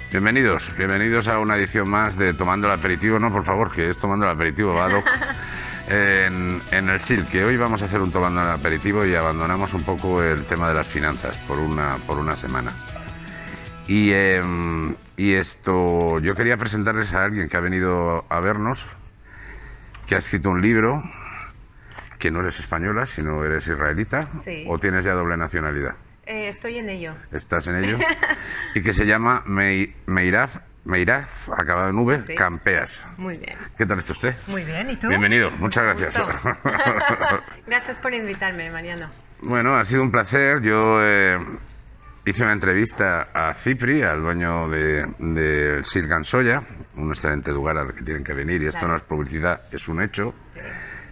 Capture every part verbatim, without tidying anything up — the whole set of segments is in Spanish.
Bienvenidos, bienvenidos a una edición más de Tomando el Aperitivo. No, por favor, que es Tomando el Aperitivo, va, Doc. En, en el S I L, que hoy vamos a hacer un Tomando el Aperitivo y abandonamos un poco el tema de las finanzas por una, por una semana. Y, eh, y esto, yo quería presentarles a alguien que ha venido a vernos, que ha escrito un libro, que no eres española, sino eres israelita, sí. ¿O tienes ya doble nacionalidad? Eh, estoy en ello. ¿Estás en ello? Y que se llama Mei, Meiraf, Meiraf, acabado en V, sí, sí. Campeas. Muy bien. ¿Qué tal está usted? Muy bien, ¿y tú? Bienvenido, muchas gracias. Gracias por invitarme, Mariano. Bueno, ha sido un placer. Yo eh, hice una entrevista a Cipri, al dueño de, de S I L Gansoya, un excelente lugar al que tienen que venir, y esto claro. No es publicidad, es un hecho. Sí.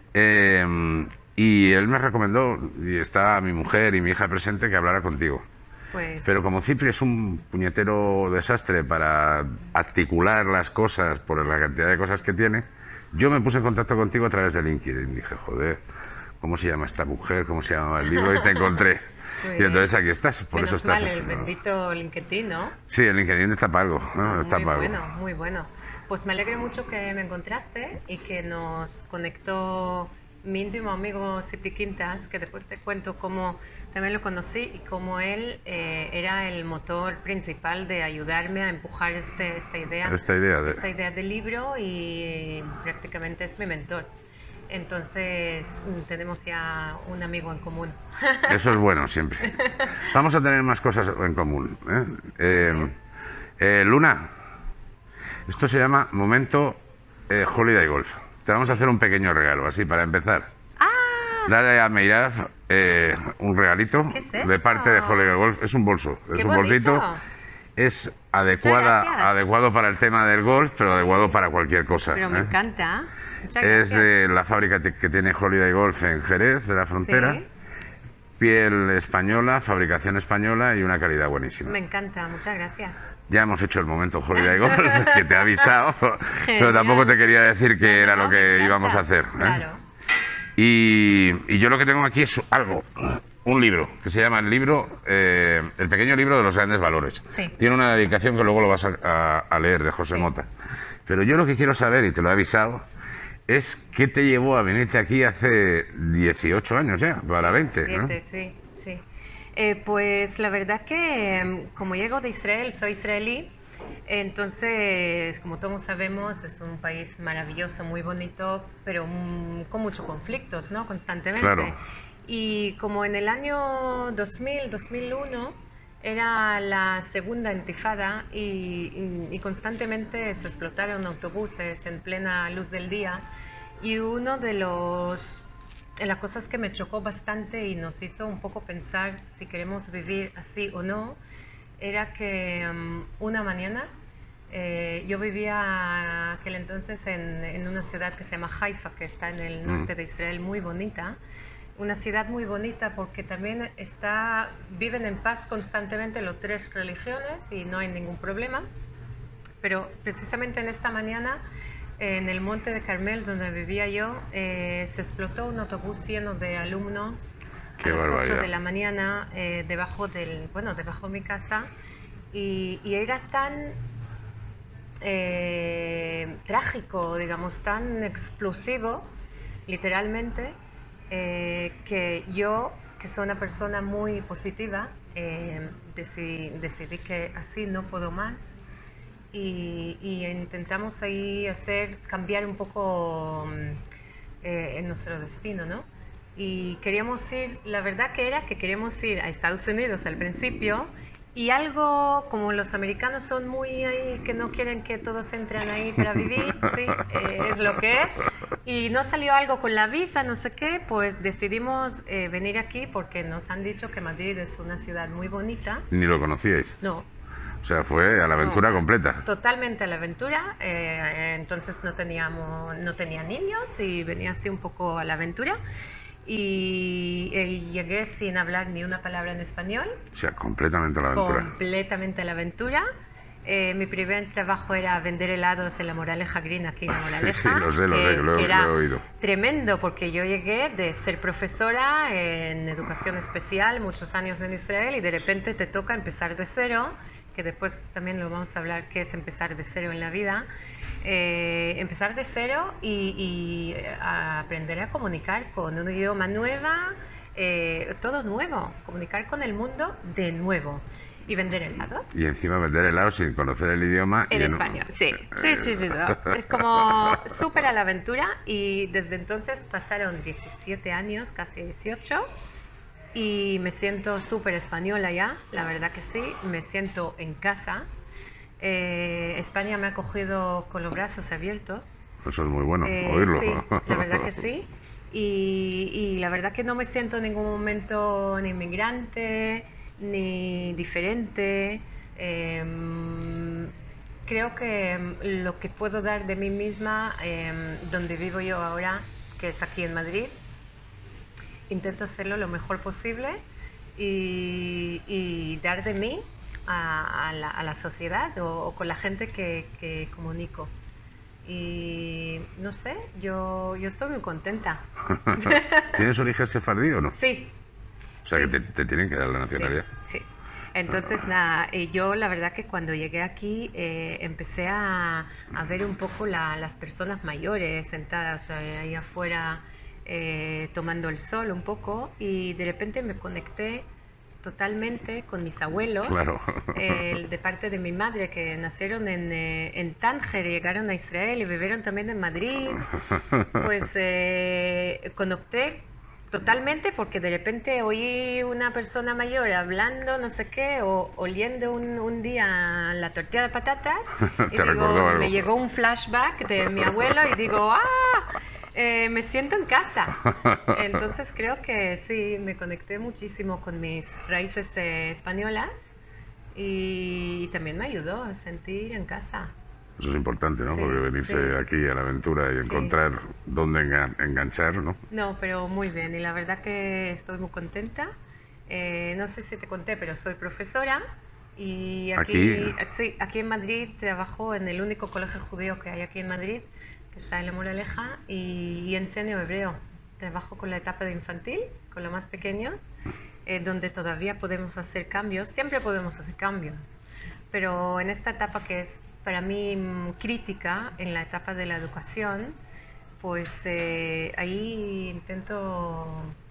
Eh, Y él me recomendó, y está mi mujer y mi hija presente, que hablara contigo. Pues... Pero como Cipri es un puñetero desastre para articular las cosas por la cantidad de cosas que tiene, yo me puse en contacto contigo a través de LinkedIn. Dije, joder, ¿cómo se llama esta mujer? ¿Cómo se llama el libro? Y te encontré. Y entonces aquí estás, por Menos eso estás. Mal, el bendito LinkedIn, ¿no? Sí, el LinkedIn está para algo, ¿no? Está muy para bueno, algo. muy bueno. Pues me alegro mucho que me encontraste y que nos conectó mi íntimo amigo Cipri Quintas, que después te cuento cómo también lo conocí y cómo él eh, era el motor principal de ayudarme a empujar este, esta idea, esta idea de... esta idea del libro, y prácticamente es mi mentor. Entonces tenemos ya un amigo en común. Eso es bueno siempre. Vamos a tener más cosas en común. ¿eh? Eh, eh, Luna, esto se llama Momento eh, Holiday Golf. Te vamos a hacer un pequeño regalo, así, para empezar. ¡Ah! Dale a Meiraf eh, un regalito ¿Qué es esto? De parte de Holiday Golf. Es un bolso, es un bonito. bolsito. Es adecuada, adecuado para el tema del golf, pero adecuado para cualquier cosa. Pero me ¿eh? encanta. Muchas es gracias. de la fábrica que tiene Holiday Golf en Jerez, de la Frontera. ¿Sí? Piel española, fabricación española y una calidad buenísima. Me encanta, muchas gracias. Ya hemos hecho el momento Holiday Golf, que te he avisado, pero tampoco te quería decir que era lo que íbamos a hacer. ¿eh? Claro. Y, y yo lo que tengo aquí es algo, un libro, que se llama el libro, eh, el pequeño libro de los grandes valores. Sí. Tiene una dedicación que luego lo vas a, a, a leer, de José sí. Mota. Pero yo lo que quiero saber, y te lo he avisado, es qué te llevó a venirte aquí hace dieciocho años ya, para veinte, siete, ¿no? Sí, sí. Eh, pues la verdad que como llego de Israel, soy israelí, entonces, como todos sabemos, es un país maravilloso, muy bonito, pero um, con muchos conflictos, ¿no? Constantemente. Claro. Y como en el año dos mil, dos mil uno era la segunda intifada y, y, y constantemente se explotaron autobuses en plena luz del día, y uno de los de las cosas que me chocó bastante y nos hizo un poco pensar si queremos vivir así o no, era que um, una mañana eh, yo vivía aquel entonces en, en una ciudad que se llama Haifa, que está en el norte de Israel, muy bonita. Una ciudad muy bonita porque también está, viven en paz constantemente las tres religiones y no hay ningún problema. Pero precisamente en esta mañana, en el Monte de Carmel, donde vivía yo, eh, se explotó un autobús lleno de alumnos. Qué a las barbaridad. ocho de la mañana, eh, debajo del, bueno, debajo de mi casa, y, y era tan eh, trágico, digamos, tan explosivo, literalmente, eh, que yo, que soy una persona muy positiva, eh, decidí, decidí que así no puedo más. Y, y intentamos ahí hacer, cambiar un poco eh, en nuestro destino, ¿no? Y queríamos ir, la verdad que era que queríamos ir a Estados Unidos al principio, y algo como los americanos son muy ahí, que no quieren que todos entren ahí para vivir, sí, eh, es lo que es, y no salió algo con la visa, no sé qué, pues decidimos eh, venir aquí porque nos han dicho que Madrid es una ciudad muy bonita. ¿Ni lo conocíais? No. O sea, fue a la aventura no, completa. Totalmente a la aventura. Eh, entonces no teníamos, no tenía niños y venía así un poco a la aventura. Y, y llegué sin hablar ni una palabra en español. O sea, completamente a la aventura. Completamente a la aventura. Eh, mi primer trabajo era vender helados en la Moraleja Green, aquí en la Moraleja. Sí, sí, lo sé, lo sé, lo, lo he oído. Tremendo, porque yo llegué de ser profesora en educación especial muchos años en Israel y de repente te toca empezar de cero, que después también lo vamos a hablar, que es empezar de cero en la vida. Eh, empezar de cero y, y a aprender a comunicar con un idioma nueva, eh, todo nuevo, comunicar con el mundo de nuevo. Y vender helados. Y encima vender helados sin conocer el idioma. En y español, en... sí. Sí, sí, sí, sí. Es como súper a la aventura y desde entonces pasaron diecisiete años, casi dieciocho, y me siento súper española ya, la verdad que sí, me siento en casa. Eh, España me ha acogido con los brazos abiertos. Eso es muy bueno, eh, oírlo. Sí, la verdad que sí. Y, y la verdad que no me siento en ningún momento ni inmigrante, ni diferente. Eh, creo que lo que puedo dar de mí misma, eh, donde vivo yo ahora, que es aquí en Madrid, intento hacerlo lo mejor posible y, y dar de mí a, a, la, a la sociedad o, o con la gente que, que comunico. Y no sé, yo, yo estoy muy contenta. ¿Tienes origen sefardí o no? Sí. O sea, sí. que te, te tienen que dar la nacionalidad. Sí, sí. Entonces, nada, eh, yo la verdad que cuando llegué aquí eh, empecé a, a ver un poco la, las personas mayores sentadas eh, ahí afuera eh, tomando el sol un poco y de repente me conecté totalmente con mis abuelos, claro. eh, de parte de mi madre, que nacieron en, eh, en Tánger, llegaron a Israel y vivieron también en Madrid. Pues eh, conecté totalmente porque de repente oí una persona mayor hablando no sé qué o oliendo un, un día la tortilla de patatas y Te digo, algo. me llegó un flashback de mi abuelo y digo, ¡ah! Eh, me siento en casa. Entonces creo que sí, me conecté muchísimo con mis raíces eh, españolas y, y también me ayudó a sentir en casa. Eso es importante, ¿no? Sí, porque venirse sí. aquí a la aventura y encontrar sí. dónde engan enganchar, ¿no? No, pero muy bien. Y la verdad que estoy muy contenta. Eh, no sé si te conté, pero soy profesora. Y aquí, aquí, sí, aquí en Madrid trabajo en el único colegio judío que hay aquí en Madrid, que está en La Moraleja, y, y enseño hebreo. Trabajo con la etapa de infantil, con los más pequeños, eh, donde todavía podemos hacer cambios. Siempre podemos hacer cambios. Pero en esta etapa que es para mí crítica, en la etapa de la educación, pues eh, ahí intento,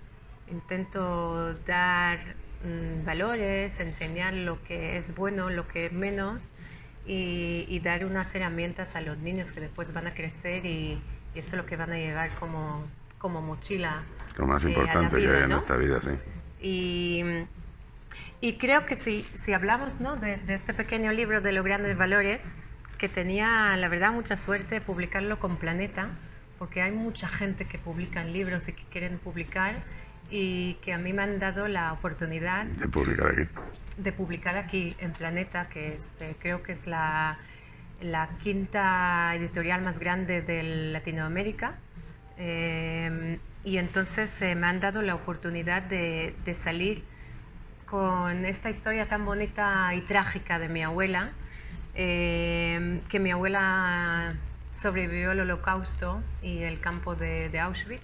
intento dar mmm, valores, enseñar lo que es bueno, lo que es menos, y, y dar unas herramientas a los niños que después van a crecer y, y eso es lo que van a llevar como, como mochila. Lo más importante eh, vida, que hay en ¿no? esta vida, sí. Y, y creo que si, si hablamos, ¿no?, de, de este pequeño libro de los grandes valores, que tenía, la verdad, mucha suerte de publicarlo con Planeta, porque hay mucha gente que publica libros y que quieren publicar, y que a mí me han dado la oportunidad de publicar aquí, de publicar aquí en Planeta, que este, creo que es la, la quinta editorial más grande de Latinoamérica. Eh, y entonces eh, me han dado la oportunidad de, de salir con esta historia tan bonita y trágica de mi abuela. Eh, que mi abuela sobrevivió al Holocausto y el campo de, de Auschwitz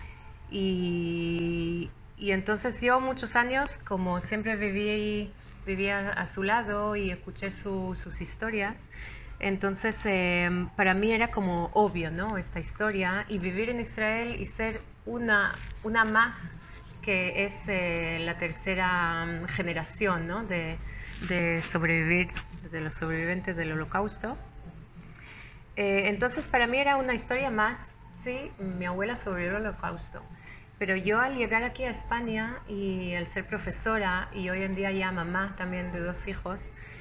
y, y entonces yo muchos años, como siempre viví, vivía a su lado y escuché su, sus historias, entonces eh, para mí era como obvio, ¿no?, esta historia, y vivir en Israel y ser una, una más que es eh, la tercera generación, ¿no?, de, de sobrevivir, de los sobrevivientes del Holocausto. Eh, entonces para mí era una historia más, sí, mi abuela sobrevivió al Holocausto, pero yo al llegar aquí a España y al ser profesora y hoy en día ya mamá también de dos hijos,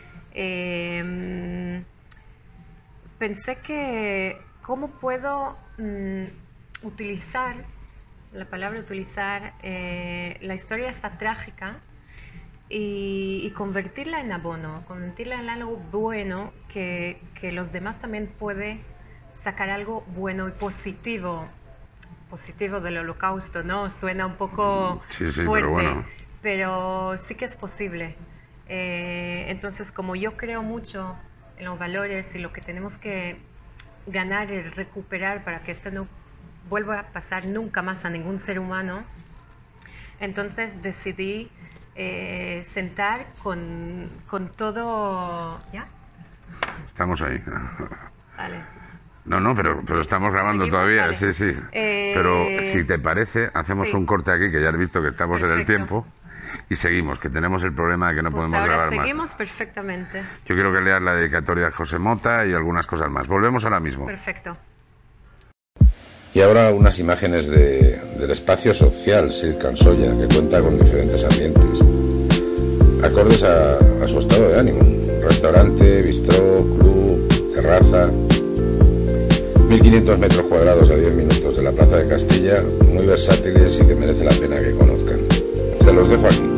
eh, pensé que cómo puedo mm, utilizar, la palabra utilizar, eh, la historia esta trágica Y, y convertirla en abono, convertirla en algo bueno que, que los demás también pueden sacar algo bueno y positivo, positivo del Holocausto, ¿no? Suena un poco sí, sí, fuerte, pero, bueno. pero sí que es posible. Eh, entonces, como yo creo mucho en los valores y lo que tenemos que ganar y recuperar para que esto no vuelva a pasar nunca más a ningún ser humano, entonces decidí eh, sentar con, con todo... ¿Ya? Estamos ahí. Vale. No, no, pero, pero estamos grabando ¿Seguimos? todavía, Vale. sí, sí. Eh, Pero si te parece, hacemos sí. un corte aquí, que ya has visto que estamos en el Perfecto. tiempo, y seguimos, que tenemos el problema de que no Pues podemos ahora grabar más. seguimos perfectamente. Yo quiero que leas la dedicatoria de José Mota y algunas cosas más. Volvemos ahora mismo. Perfecto. Y ahora unas imágenes de, del espacio social Silk and Soya, que cuenta con diferentes ambientes, acordes a, a su estado de ánimo. Restaurante, bistró, club, terraza. mil quinientos metros cuadrados a diez minutos de la Plaza de Castilla, muy versátiles y que merece la pena que conozcan. Se los dejo aquí.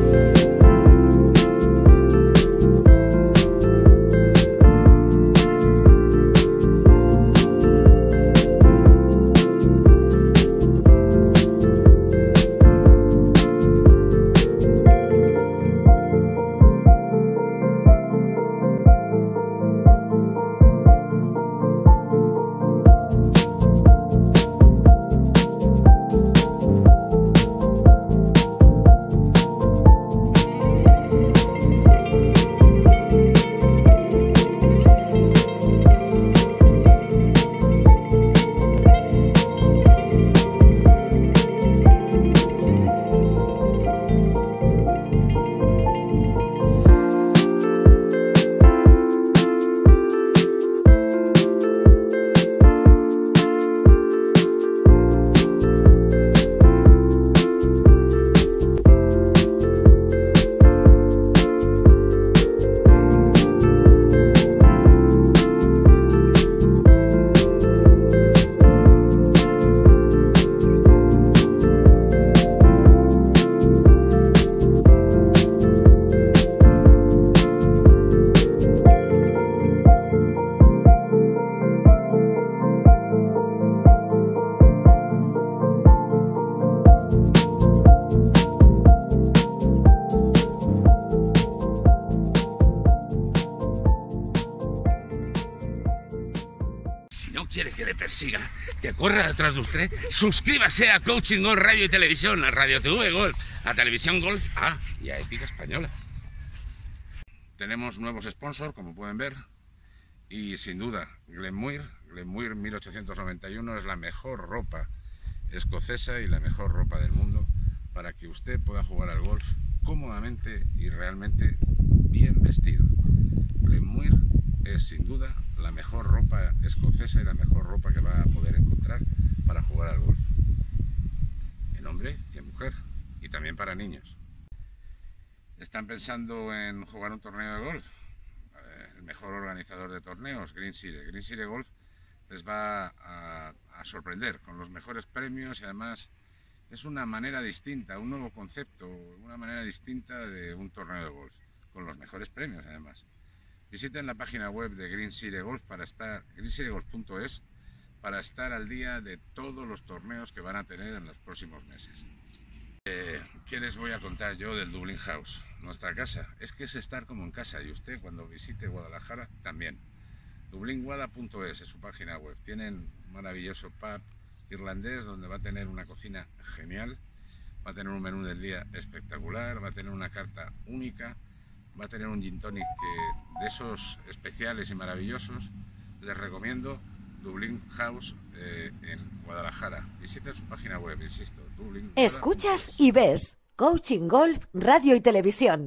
quiere que le persiga, que corra detrás de usted, suscríbase a Coaching Golf Radio y Televisión, a Radio T V Golf, a Televisión Golf, ah, y a Épica Española. Tenemos nuevos sponsors, como pueden ver, y sin duda, Glenmuir, Glenmuir mil ochocientos noventa y uno es la mejor ropa escocesa y la mejor ropa del mundo para que usted pueda jugar al golf cómodamente y realmente bien vestido. Glenmuir es sin duda la mejor ropa escocesa y la mejor ropa que va a poder encontrar para jugar al golf, en hombre y en mujer, y también para niños. ¿Están pensando en jugar un torneo de golf? El mejor organizador de torneos, Green City. Green City Golf les va a, a sorprender con los mejores premios y además es una manera distinta, un nuevo concepto, una manera distinta de un torneo de golf, con los mejores premios además. Visiten la página web de Green City Golf para estar, green city golf punto es, para estar al día de todos los torneos que van a tener en los próximos meses. Eh, ¿Qué les voy a contar yo del Dublin House? Nuestra casa. Es que es estar como en casa y usted cuando visite Guadalajara también. dublin guada punto es es su página web. Tienen un maravilloso pub irlandés donde va a tener una cocina genial, va a tener un menú del día espectacular, va a tener una carta única, va a tener un gin tonic que, de esos especiales y maravillosos. Les recomiendo Dublin House eh, en Guadalajara. Visiten su página web, insisto. Dublin Escuchas y ves Coaching Golf, Radio y Televisión.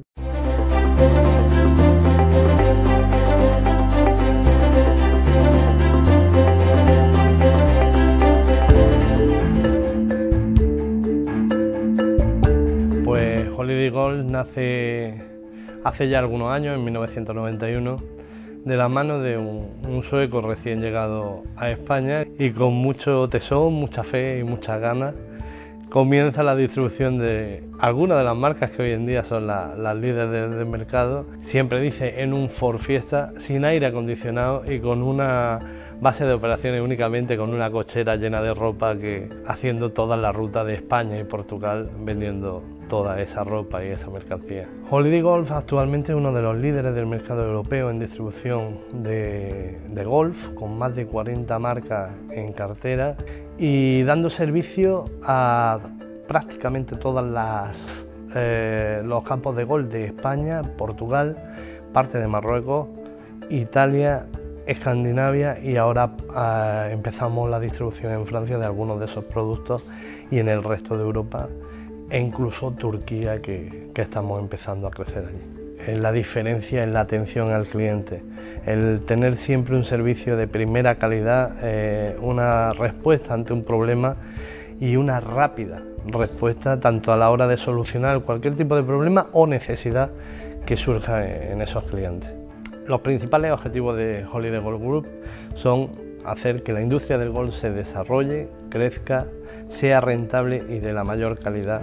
Pues Holiday Golf nace hace ya algunos años, en mil novecientos noventa y uno, de la mano de un, un sueco recién llegado a España y con mucho tesón, mucha fe y muchas ganas comienza la distribución de algunas de las marcas que hoy en día son la, las líderes del, del mercado. Siempre dice en un Ford Fiesta, sin aire acondicionado y con una base de operaciones únicamente con una cochera llena de ropa, que haciendo toda la ruta de España y Portugal vendiendo toda esa ropa y esa mercancía. Holiday Golf actualmente es uno de los líderes del mercado europeo en distribución de, de golf, con más de cuarenta marcas en cartera y dando servicio a prácticamente todas las eh, los campos de golf de España, Portugal, parte de Marruecos, Italia, Escandinavia y ahora eh, empezamos la distribución en Francia de algunos de esos productos y en el resto de Europa e incluso Turquía, que, que estamos empezando a crecer allí. La diferencia es la atención al cliente, el tener siempre un servicio de primera calidad, eh, una respuesta ante un problema y una rápida respuesta tanto a la hora de solucionar cualquier tipo de problema o necesidad que surja en esos clientes. Los principales objetivos de Holiday Golf Group son hacer que la industria del golf se desarrolle, crezca, sea rentable y de la mayor calidad.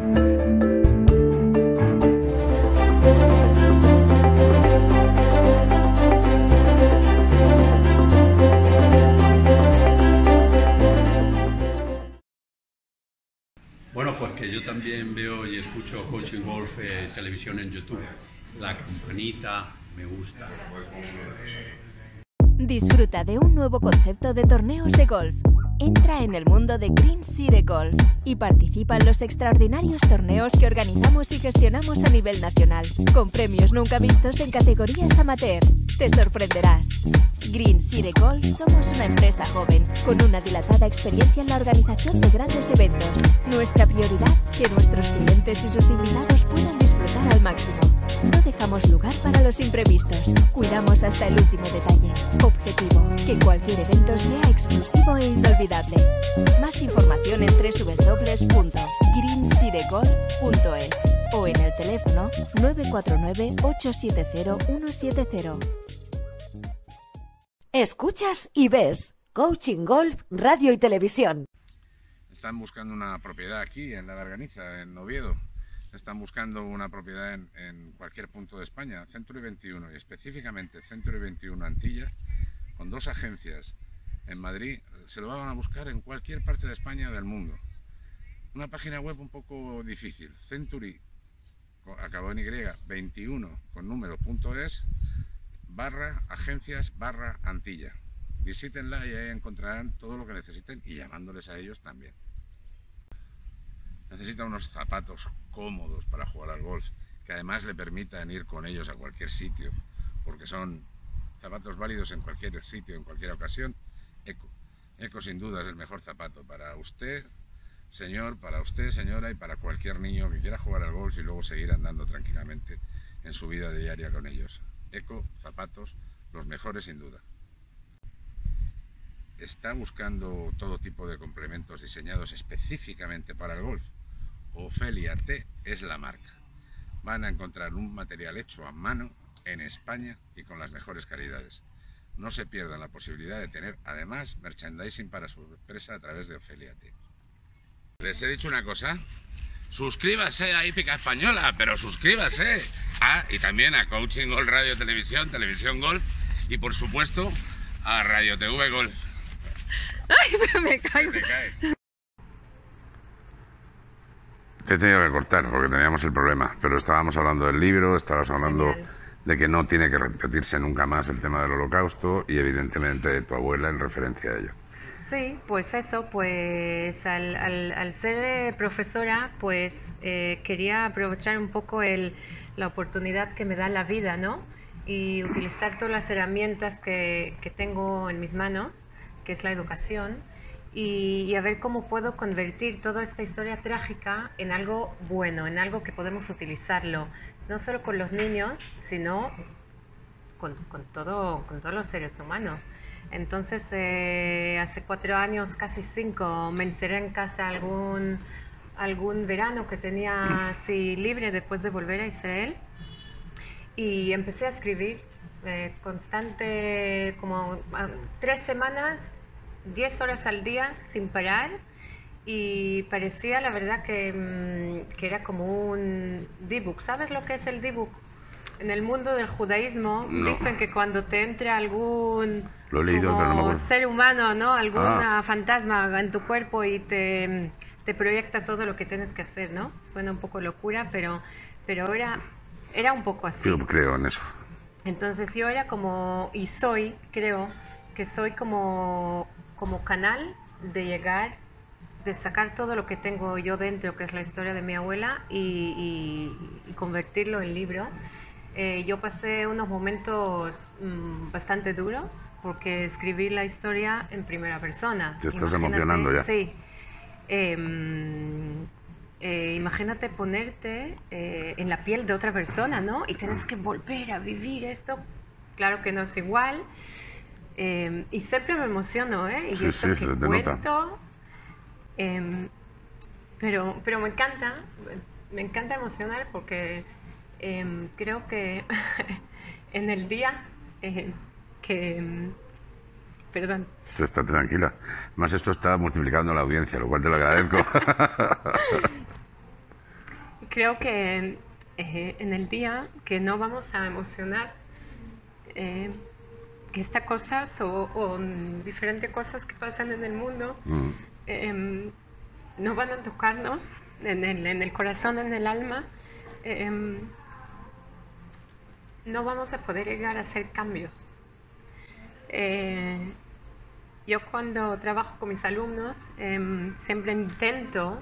Bueno, pues que yo también veo y escucho Coaching Golf eh, televisión en YouTube. La campanita me gusta. Disfruta de un nuevo concepto de torneos de golf. Entra en el mundo de Green City Golf y participa en los extraordinarios torneos que organizamos y gestionamos a nivel nacional, con premios nunca vistos en categorías amateur. Te sorprenderás. Green City Golf somos una empresa joven, con una dilatada experiencia en la organización de grandes eventos. Nuestra prioridad, que nuestros clientes y sus invitados puedan disfrutar al máximo. No dejamos lugar para los imprevistos. Cuidamos hasta el último detalle. Objetivo, que cualquier evento sea exclusivo e inolvidable. Más información en doble u doble u doble u punto green city golf punto es o en el teléfono nueve cuatro nueve, ocho siete cero, uno siete cero. Escuchas y ves Coaching Golf Radio y Televisión. Están buscando una propiedad aquí en La Garganiza, en Oviedo. Están buscando una propiedad en, en cualquier punto de España, Century veintiuno y específicamente Century veintiuno Antilla, con dos agencias en Madrid. Se lo van a buscar en cualquier parte de España o del mundo. Una página web un poco difícil, Century, acabado en Y, veintiuno con número punto es, barra agencias barra Antilla. Visítenla y ahí encontrarán todo lo que necesiten y llamándoles a ellos también. Necesita unos zapatos cómodos para jugar al golf, que además le permitan ir con ellos a cualquier sitio, porque son zapatos válidos en cualquier sitio, en cualquier ocasión. Eco. Eco sin duda es el mejor zapato para usted, señor, para usted, señora, y para cualquier niño que quiera jugar al golf y luego seguir andando tranquilamente en su vida diaria con ellos. Eco, zapatos, los mejores sin duda. Está buscando todo tipo de complementos diseñados específicamente para el golf. Ofelia T es la marca. Van a encontrar un material hecho a mano en España y con las mejores calidades. No se pierdan la posibilidad de tener además merchandising para su empresa a través de Ofelia T. Les he dicho una cosa, suscríbase a Hípica Española, pero suscríbase. Ah, y también a Coaching Golf Radio Televisión, Televisión Golf y por supuesto a Radio T V Golf. Ay, pero me caigo. Te caes. Te he tenido que cortar porque teníamos el problema, pero estábamos hablando del libro, estabas hablando Genial. de que no tiene que repetirse nunca más el tema del holocausto y evidentemente de tu abuela en referencia a ello. Sí, pues eso, pues al, al, al ser profesora, pues eh, quería aprovechar un poco el, la oportunidad que me da la vida, ¿no? Y utilizar todas las herramientas que, que tengo en mis manos, que es la educación, y, y a ver cómo puedo convertir toda esta historia trágica en algo bueno, en algo que podemos utilizarlo, no solo con los niños, sino con, con, todo, con todos los seres humanos. Entonces, eh, hace cuatro años, casi cinco, me encerré en casa algún, algún verano que tenía así libre después de volver a Israel y empecé a escribir eh, constante, como a, tres semanas, diez horas al día sin parar y parecía la verdad que, mmm, que era como un D-book. ¿Sabes lo que es el D-book? En el mundo del judaísmo No. dicen que cuando te entra algún Lo he leído, como pero no me acuerdo. ser humano, ¿no? Alguna Ah. fantasma en tu cuerpo y te, te proyecta todo lo que tienes que hacer, ¿no? Suena un poco locura, pero, pero era, era un poco así. Yo creo en eso. Entonces yo era como, y soy, creo, que soy como, como canal de llegar de sacar todo lo que tengo yo dentro, que es la historia de mi abuela, y, y, y convertirlo en libro. Eh, yo pasé unos momentos mmm, bastante duros porque escribí la historia en primera persona. Te estás Imagínate, emocionando ya. Sí. Eh, eh, imagínate ponerte eh, en la piel de otra persona, ¿no? Y tienes que volver a vivir esto. Claro que no es igual. Eh, y siempre me emociono, ¿eh? Y Sí, esto sí, que se te cuento, nota. eh, pero, pero me encanta, me encanta emocionar porque eh, creo que en el día eh, que... Perdón. Está tranquila. Más esto está multiplicando la audiencia, lo cual te lo agradezco. Creo que eh, en el día que no vamos a emocionar, eh, que estas cosas o, o diferentes cosas que pasan en el mundo mm. eh, no van a tocarnos en el, en el corazón, en el alma, eh, no vamos a poder llegar a hacer cambios. Eh, yo cuando trabajo con mis alumnos eh, siempre intento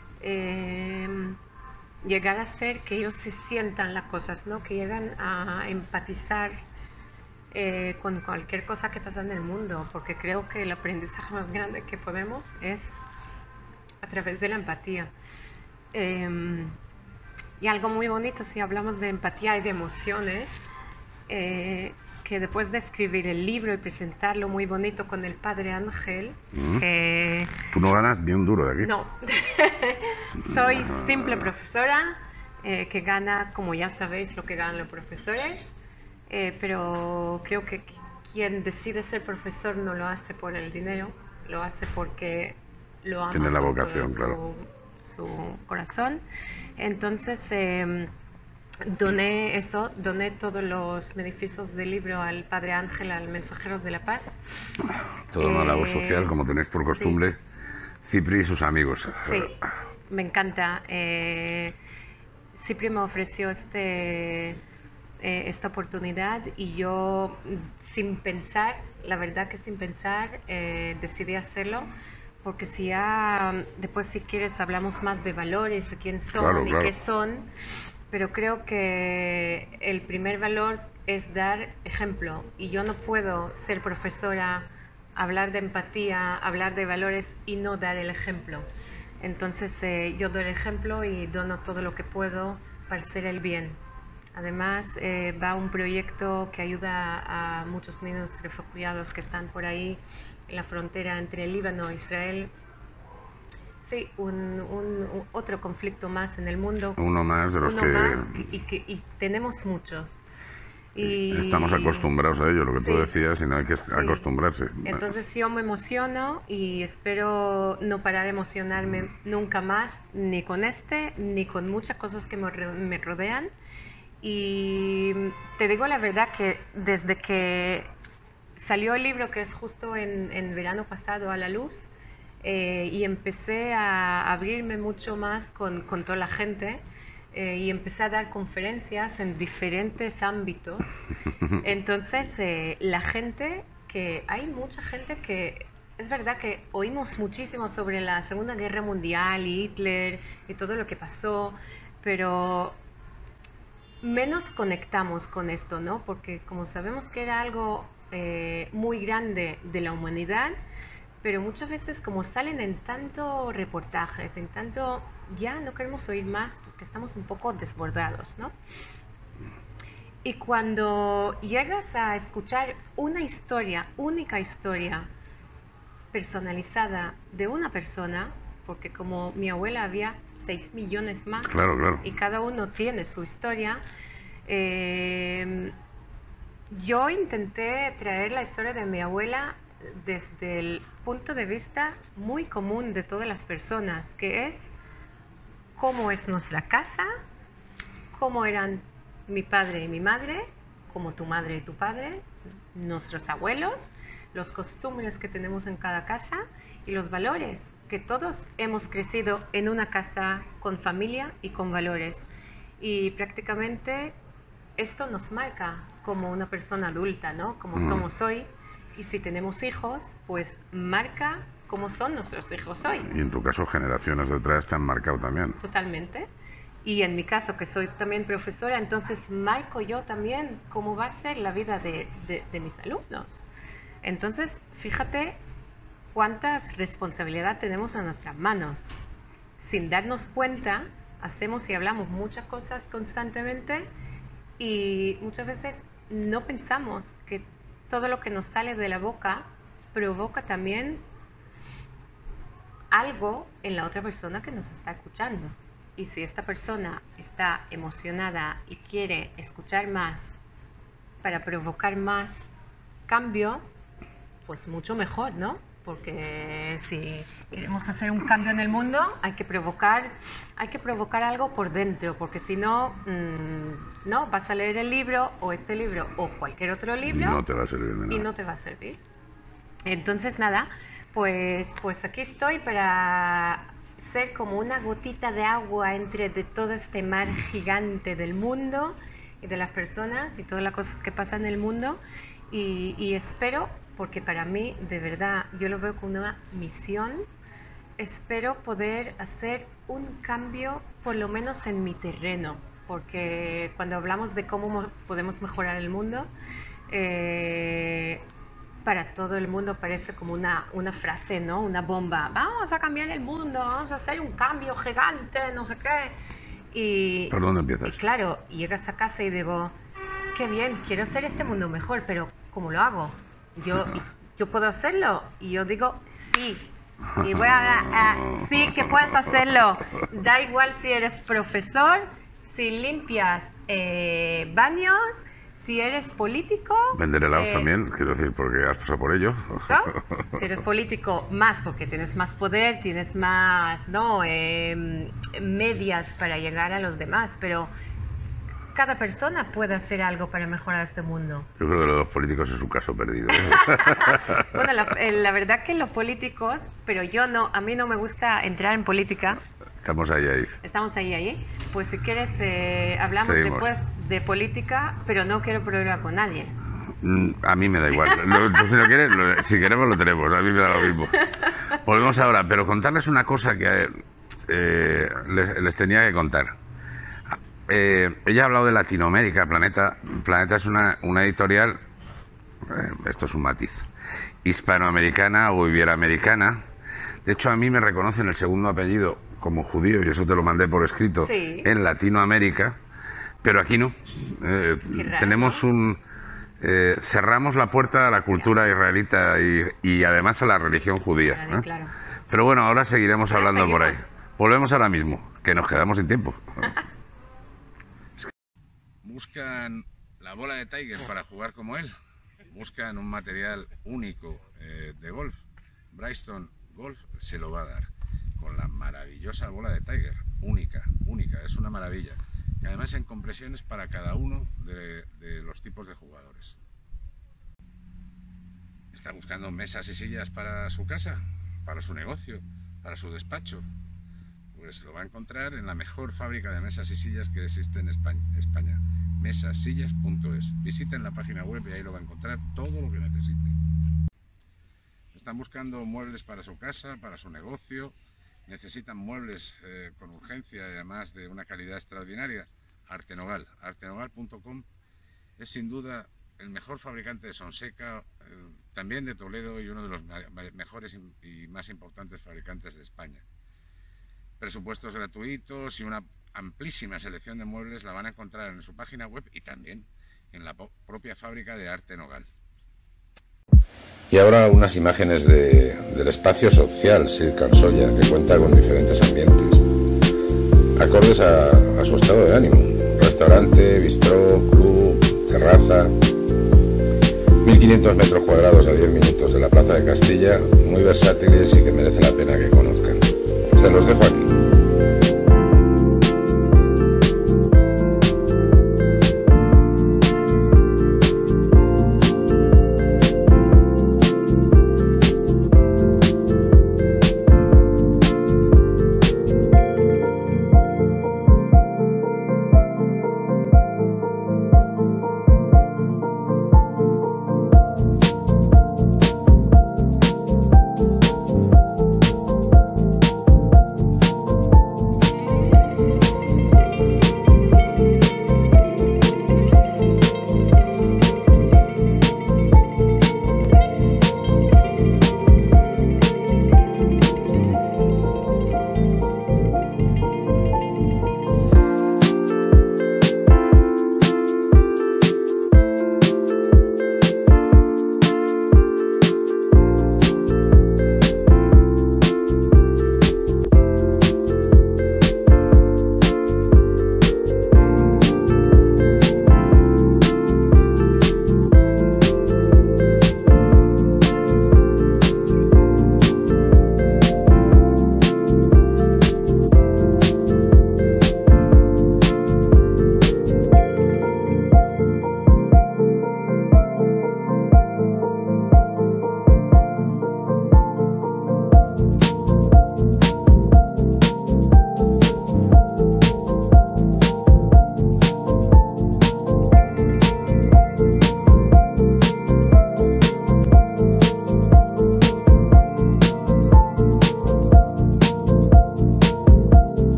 eh, llegar a hacer que ellos se sientan las cosas, ¿no? Que llegan a empatizar eh, con cualquier cosa que pasa en el mundo, porque creo que el aprendizaje más grande que podemos es a través de la empatía. Eh, y algo muy bonito, si hablamos de empatía y de emociones, eh, que después de escribir el libro y presentarlo muy bonito con el padre Ángel, Mm. que... ¿Tú no ganas ni un duro de aquí? No, soy simple profesora eh, que gana, como ya sabéis, lo que ganan los profesores, eh, pero creo que quien decide ser profesor no lo hace por el dinero, lo hace porque lo ama. Tiene la con vocación, todo claro. Su, su corazón. Entonces, eh, doné eso, doné todos los beneficios del libro al Padre Ángel, al Mensajeros de la Paz. Toda una Eh, labor social, como tenéis por costumbre, sí. Cipri y sus amigos. Sí, me encanta. Eh, Cipri me ofreció este, eh, esta oportunidad y yo, sin pensar, la verdad que sin pensar, eh, decidí hacerlo. Porque si ya, después si quieres, hablamos más de valores, de quién son Claro, y claro. qué son. Pero creo que el primer valor es dar ejemplo. Y yo no puedo ser profesora, hablar de empatía, hablar de valores y no dar el ejemplo. Entonces eh, yo doy el ejemplo y dono todo lo que puedo para hacer el bien. Además eh, va un proyecto que ayuda a muchos niños refugiados que están por ahí en la frontera entre Líbano e Israel. Sí, un, un, un otro conflicto más en el mundo. Uno más de los Uno que más y, que y tenemos muchos. Y, estamos acostumbrados a ello, lo que sí, tú decías, y no hay que sí. acostumbrarse. Entonces yo me emociono y espero no parar de emocionarme nunca más, ni con este, ni con muchas cosas que me, me rodean. Y te digo la verdad que desde que salió el libro, que es justo en, en verano pasado a la luz, eh, y empecé a abrirme mucho más con, con toda la gente, eh, y empecé a dar conferencias en diferentes ámbitos. Entonces eh, la gente, que hay mucha gente que, es verdad que oímos muchísimo sobre la Segunda Guerra Mundial y Hitler y todo lo que pasó, pero menos conectamos con esto, ¿no? Porque como sabemos que era algo eh, muy grande de la humanidad, pero muchas veces como salen en tanto reportajes, en tanto, ya no queremos oír más porque estamos un poco desbordados, ¿no? Y cuando llegas a escuchar una historia, única historia personalizada de una persona, porque como mi abuela había seis millones más, Claro, claro. y cada uno tiene su historia, eh, yo intenté traer la historia de mi abuela desde el punto de vista muy común de todas las personas, que es cómo es nuestra casa, cómo eran mi padre y mi madre, como tu madre y tu padre, nuestros abuelos, los costumbres que tenemos en cada casa y los valores, que todos hemos crecido en una casa con familia y con valores. Y prácticamente esto nos marca como una persona adulta, ¿no? Como Mm. somos hoy. Y si tenemos hijos, pues marca cómo son nuestros hijos hoy. Y en tu caso, generaciones detrás te han marcado también. Totalmente. Y en mi caso, que soy también profesora, entonces marco yo también cómo va a ser la vida de, de, de mis alumnos. Entonces, fíjate cuánta responsabilidad tenemos en nuestras manos. Sin darnos cuenta, hacemos y hablamos muchas cosas constantemente y muchas veces no pensamos que todo lo que nos sale de la boca provoca también algo en la otra persona que nos está escuchando. Y si esta persona está emocionada y quiere escuchar más para provocar más cambio, pues mucho mejor, ¿no? Porque si queremos hacer un cambio en el mundo, hay que provocar, hay que provocar algo por dentro, porque si no, mmm, no, vas a leer el libro o este libro o cualquier otro libro no te va a servir de nada. Y no te va a servir. Entonces, nada, pues, pues aquí estoy para ser como una gotita de agua entre de todo este mar gigante del mundo y de las personas y todas las cosas que pasan en el mundo y, y espero, porque para mí de verdad yo lo veo como una misión, espero poder hacer un cambio por lo menos en mi terreno, porque cuando hablamos de cómo podemos mejorar el mundo, eh, para todo el mundo parece como una, una frase, ¿no? Una bomba. Vamos a cambiar el mundo, vamos a hacer un cambio gigante, no sé qué. Y, ¿por dónde empiezas? Y claro, llegas a casa y digo, qué bien, quiero hacer este mundo mejor, pero ¿cómo lo hago? Yo, yo puedo hacerlo. Y yo digo, sí. Y voy a, a sí que puedes hacerlo. Da igual si eres profesor, si limpias eh, baños, si eres político... Vender helados eh, también, quiero decir, porque has pasado por ello. ¿no? Si eres político, más, porque tienes más poder, tienes más, ¿no? eh, medias para llegar a los demás, pero cada persona puede hacer algo para mejorar este mundo. Yo creo que los políticos es un caso perdido. Bueno, la, la verdad que los políticos, pero yo no, a mí no me gusta entrar en política. Estamos ahí, ahí. Estamos ahí, ahí. Pues si quieres, eh, hablamos Seguimos. después de política, pero no quiero problema con nadie. Mm, A mí me da igual. Lo- pues si, lo quieres, lo- si queremos lo tenemos. A mí me da lo mismo. Volvemos ahora, pero contarles una cosa que eh, les, les tenía que contar. Eh, ella ha hablado de Latinoamérica. Planeta, Planeta es una, una editorial, eh, esto es un matiz, hispanoamericana o iberoamericana. De hecho, a mí me reconocen el segundo apellido como judío, y eso te lo mandé por escrito, Sí. en Latinoamérica, pero aquí no. Eh, Qué raro, tenemos ¿no? un... eh, cerramos la puerta a la cultura israelita y, y además a la religión judía. Vale, ¿eh? claro. Pero bueno, ahora seguiremos Ahora hablando por ahí. seguimos. Volvemos ahora mismo, que nos quedamos sin tiempo. Buscan la bola de Tiger para jugar como él. Buscan un material único eh, de golf. Bristol Golf se lo va a dar con la maravillosa bola de Tiger. Única, única, es una maravilla. Y además en compresiones para cada uno de, de los tipos de jugadores. ¿Está buscando mesas y sillas para su casa, para su negocio, para su despacho? Pues lo va a encontrar en la mejor fábrica de mesas y sillas que existe en España, España mesasillas punto es. Visiten la página web y ahí lo va a encontrar todo lo que necesite. Están buscando muebles para su casa, para su negocio, necesitan muebles eh, con urgencia y además de una calidad extraordinaria. Artenogal, artenogal punto com es sin duda el mejor fabricante de Sonseca, eh, también de Toledo y uno de los mejores y más importantes fabricantes de España. Presupuestos gratuitos y una amplísima selección de muebles la van a encontrar en su página web y también en la propia fábrica de Arte Nogal. Y ahora unas imágenes de, del espacio social Silk and Soya, que cuenta con diferentes ambientes, acordes a, a su estado de ánimo. Restaurante, bistró, club, terraza. mil quinientos metros cuadrados a diez minutos de la Plaza de Castilla, muy versátiles y que merece la pena que conozcan. Se los dejo aquí.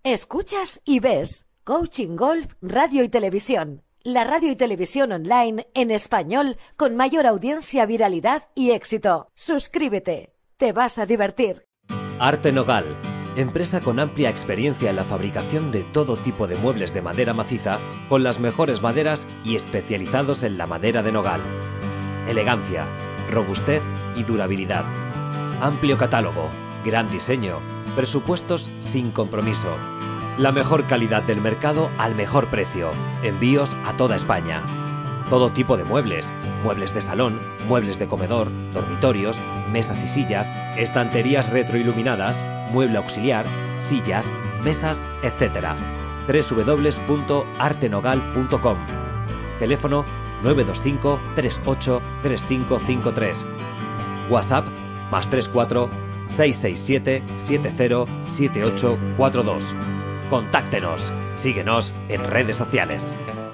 Escuchas y ves Coaching Golf Radio y Televisión. La radio y televisión online en español con mayor audiencia, viralidad y éxito. Suscríbete. Te vas a divertir. Arte Nogal, empresa con amplia experiencia en la fabricación de todo tipo de muebles de madera maciza, con las mejores maderas y especializados en la madera de nogal. Elegancia, robustez y durabilidad. Amplio catálogo, gran diseño, presupuestos sin compromiso. La mejor calidad del mercado al mejor precio. Envíos a toda España. Todo tipo de muebles, muebles de salón, muebles de comedor, dormitorios, mesas y sillas, estanterías retroiluminadas, mueble auxiliar, sillas, mesas, etcétera. doble u doble u doble u punto arte nogal punto com. Teléfono nueve dos cinco, tres ocho, tres cinco cinco tres. WhatsApp más tres cuatro, seis seis siete, siete cero, siete ocho cuatro dos. Contáctenos. Síguenos en redes sociales.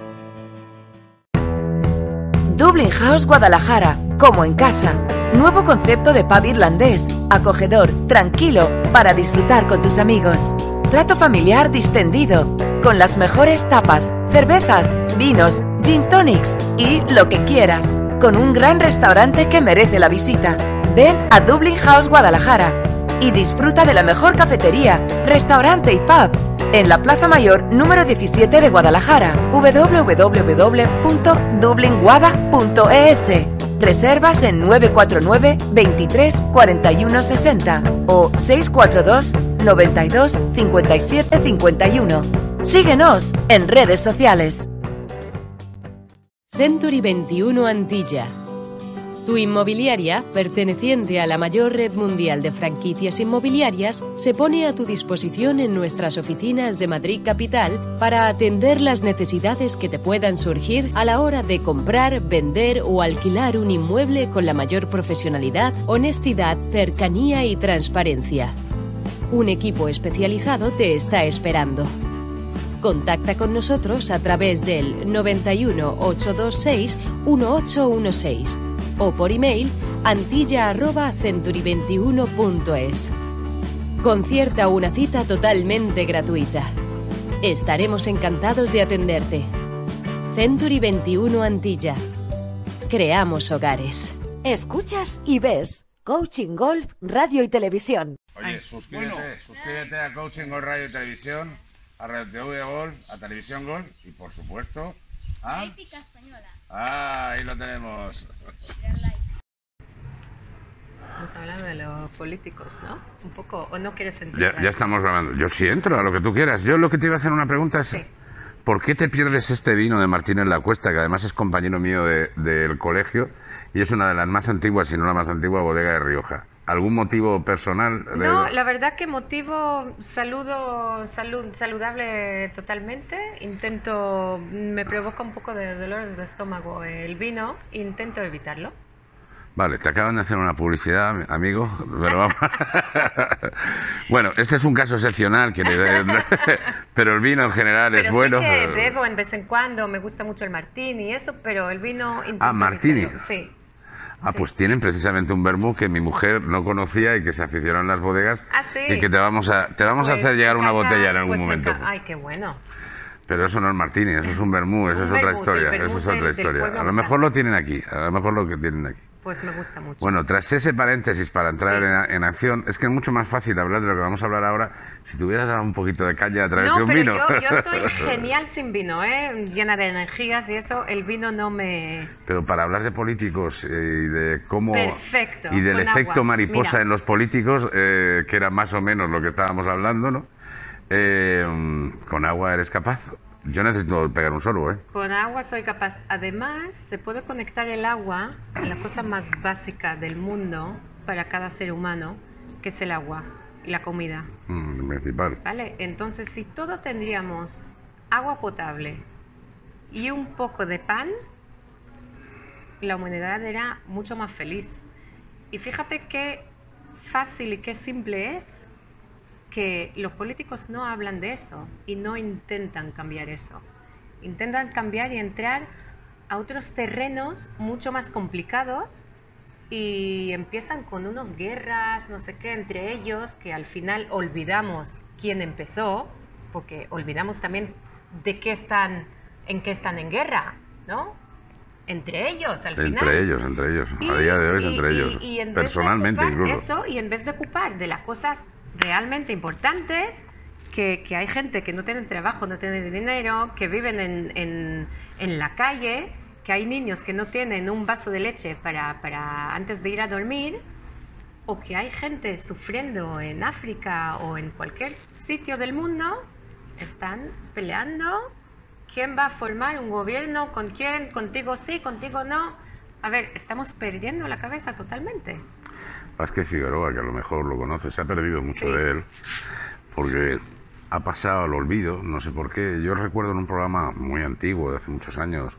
Dublin House Guadalajara, como en casa. Nuevo concepto de pub irlandés, acogedor, tranquilo, para disfrutar con tus amigos. Trato familiar distendido, con las mejores tapas, cervezas, vinos, gin tonics y lo que quieras. Con un gran restaurante que merece la visita. Ven a Dublin House Guadalajara y disfruta de la mejor cafetería, restaurante y pub en la Plaza Mayor número diecisiete de Guadalajara. doble u doble u doble u doble u punto dublin guada punto e s. Reservas en nueve cuatro nueve, veintitrés, cuarenta y uno sesenta o seis cuatro dos, noventa y dos, cincuenta y siete cincuenta y uno. Síguenos en redes sociales. Century veintiuno Antilla. Tu inmobiliaria, perteneciente a la mayor red mundial de franquicias inmobiliarias, se pone a tu disposición en nuestras oficinas de Madrid Capital para atender las necesidades que te puedan surgir a la hora de comprar, vender o alquilar un inmueble con la mayor profesionalidad, honestidad, cercanía y transparencia. Un equipo especializado te está esperando. Contacta con nosotros a través del noventa y uno, ochocientos veintiséis, dieciocho dieciséis o por email antilla arroba century veintiuno punto es. Concierta una cita totalmente gratuita. Estaremos encantados de atenderte. Century veintiuno Antilla. Creamos hogares. Escuchas y ves Coaching Golf Radio y Televisión. Oye, suscríbete, bueno. suscríbete a Coaching Golf Radio y Televisión, a Radio T V de Golf, a Televisión Golf y por supuesto a... Épica Española. Ah, ahí lo tenemos. Estamos hablando de los políticos, ¿no? Un poco, ¿o no quieres entrar? Ya, ya estamos grabando. Yo sí entro a lo que tú quieras. Yo lo que te iba a hacer una pregunta es... Sí. ¿Por qué te pierdes este vino de Martínez La Cuesta, que además es compañero mío de, del colegio y es una de las más antiguas, si no la más antigua, bodega de Rioja? ¿Algún motivo personal? No, la verdad que motivo saludo, salud, saludable totalmente. Intento, me provoca un poco de dolores de estómago el vino, intento evitarlo. Vale, te acaban de hacer una publicidad, amigo, pero vamos. Bueno, este es un caso excepcional, que pero el vino en general pero es bueno. Sí que bebo en vez en cuando, me gusta mucho el martini y eso, pero el vino... Ah, martini. Sí. Ah, sí. Pues tienen precisamente un vermú que mi mujer no conocía y que se aficionó en las bodegas. Ah, sí. Y que te vamos a, te vamos pues a hacer llegar una encanta, botella en algún pues momento. Ay, qué bueno. Pero eso no es martini, eso es un vermú, eso un es otra vermut, historia, el eso es del, otra historia. del A lo mejor lo tienen aquí, a lo mejor lo que tienen aquí. Pues me gusta mucho. Bueno, tras ese paréntesis para entrar sí. en, en acción, es que es mucho más fácil hablar de lo que vamos a hablar ahora si te hubieras dado un poquito de caña a través no, de un pero vino. Yo, yo estoy genial sin vino, ¿eh? Llena de energías y eso, el vino no me... Pero para hablar de políticos eh, y de cómo... Perfecto, y del efecto agua. mariposa Mira. en los políticos, eh, que era más o menos lo que estábamos hablando, ¿no? Eh, ¿Con agua eres capaz? Yo necesito pegar un sorbo, ¿eh? Con agua soy capaz. Además, se puede conectar el agua, la cosa más básica del mundo para cada ser humano, que es el agua y la comida. Mm, el principal. ¿Vale? Entonces, si todo tendríamos agua potable y un poco de pan, la humanidad era mucho más feliz. Y fíjate qué fácil y qué simple es que los políticos no hablan de eso y no intentan cambiar eso. Intentan cambiar y entrar a otros terrenos mucho más complicados y empiezan con unas guerras, no sé qué, entre ellos, que al final olvidamos quién empezó, porque olvidamos también de qué están, en qué están en guerra, ¿no? Entre ellos, al entre final. Entre ellos, entre ellos. Y, a día de hoy es y, entre y, ellos. Y en personalmente vez de ocupar incluso. Eso, y en vez de ocupar de las cosas realmente importantes, que, que hay gente que no tiene trabajo, no tiene dinero, que viven en, en, en la calle, que hay niños que no tienen un vaso de leche para, para antes de ir a dormir, o que hay gente sufriendo en África o en cualquier sitio del mundo, están peleando. ¿Quién va a formar un gobierno? ¿Con quién? ¿Contigo sí? ¿Contigo no? A ver, estamos perdiendo la cabeza totalmente. Vázquez Figueroa, que a lo mejor lo conoce, se ha perdido mucho sí. de él, porque ha pasado al olvido, no sé por qué. Yo recuerdo en un programa muy antiguo, de hace muchos años,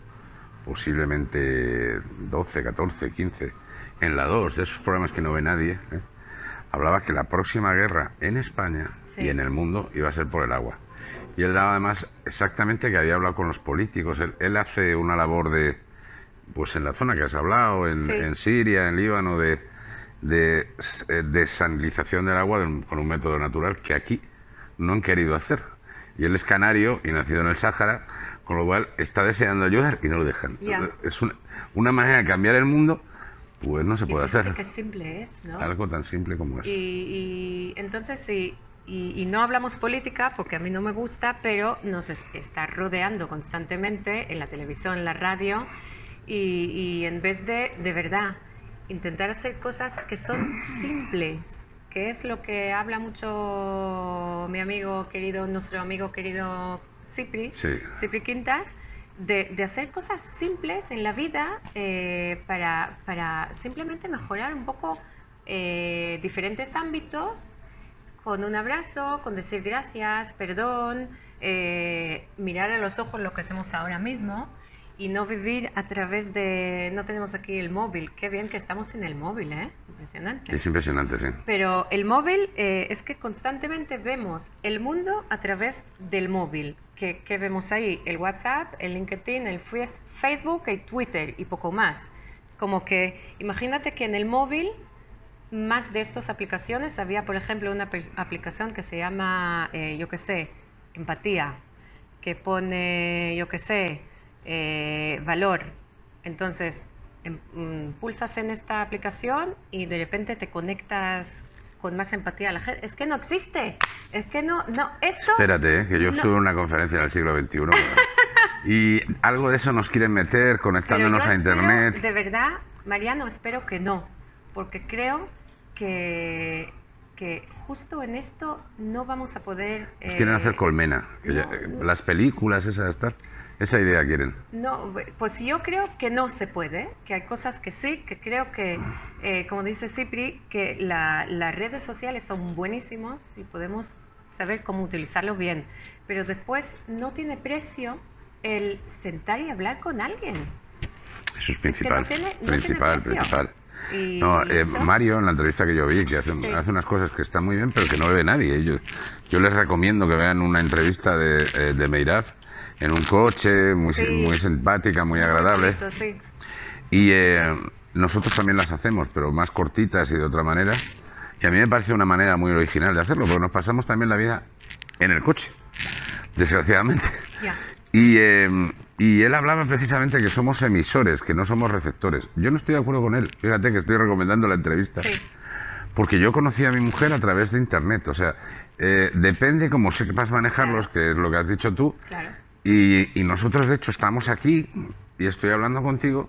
posiblemente doce, catorce, quince, en la dos, de esos programas que no ve nadie, ¿eh? hablaba que la próxima guerra en España sí. y en el mundo iba a ser por el agua. Y él daba además exactamente que había hablado con los políticos. Él, él hace una labor de, pues en la zona que has hablado, en, sí. en Siria, en Líbano, de, de desalinización del agua de, con un método natural que aquí no han querido hacer. Y él es canario y nacido en el Sáhara, con lo cual está deseando ayudar y no lo dejan. Yeah. Es una, una manera de cambiar el mundo, pues no se puede y hacer. Qué simple es, ¿no? Algo tan simple como eso. Y, y entonces sí. Y, y no hablamos política porque a mí no me gusta, pero nos es, está rodeando constantemente en la televisión, en la radio, y, y en vez de, de verdad, intentar hacer cosas que son simples, que es lo que habla mucho mi amigo querido, nuestro amigo querido Cipri, sí. Cipri Quintas, de, de hacer cosas simples en la vida eh, para, para simplemente mejorar un poco eh, diferentes ámbitos, con un abrazo, con decir gracias, perdón, eh, mirar a los ojos lo que hacemos ahora mismo y no vivir a través de... No tenemos aquí el móvil. Qué bien que estamos en el móvil, ¿eh? Impresionante. Es impresionante, sí. Pero el móvil eh, es que constantemente vemos el mundo a través del móvil. ¿Qué, qué vemos ahí? El WhatsApp, el LinkedIn, el Facebook, el Twitter y poco más. Como que imagínate que en el móvil... más de estas aplicaciones, había por ejemplo una aplicación que se llama, eh, yo qué sé, empatía, que pone, yo qué sé, eh, valor. Entonces, em, um, pulsas en esta aplicación y de repente te conectas con más empatía a la gente. Es que no existe, es que no, no, esto... Espérate, ¿eh? que yo no. estuve en una conferencia en el siglo veintiuno y algo de eso nos quieren meter conectándonos a internet. De verdad, Mariano, espero que no, porque creo que, que justo en esto no vamos a poder... Nos eh, quieren hacer colmena, que no, ya, no. las películas esas, estar, esa idea quieren. No, pues yo creo que no se puede, que hay cosas que sí, que creo que, eh, como dice Cipri, que la, las redes sociales son buenísimos y podemos saber cómo utilizarlos bien, pero después no tiene precio el sentar y hablar con alguien. Eso es principal, es que no tiene, no principal, tiene principal. Y no, eh, Mario, en la entrevista que yo vi, que hace, sí. hace unas cosas que están muy bien, pero que no ve nadie. Yo, yo les recomiendo que vean una entrevista de, eh, de Meirad en un coche, muy, sí. muy simpática, muy, muy agradable. Bonito, sí. Y eh, nosotros también las hacemos, pero más cortitas y de otra manera. Y a mí me parece una manera muy original de hacerlo, porque nos pasamos también la vida en el coche, desgraciadamente. Yeah. Y... Eh, Y él hablaba precisamente que somos emisores, que no somos receptores. Yo no estoy de acuerdo con él. Fíjate que estoy recomendando la entrevista. Sí. Porque yo conocí a mi mujer a través de Internet. O sea, eh, depende cómo sepas manejarlos, claro. que es lo que has dicho tú. Claro. Y, y nosotros, de hecho, estamos aquí y estoy hablando contigo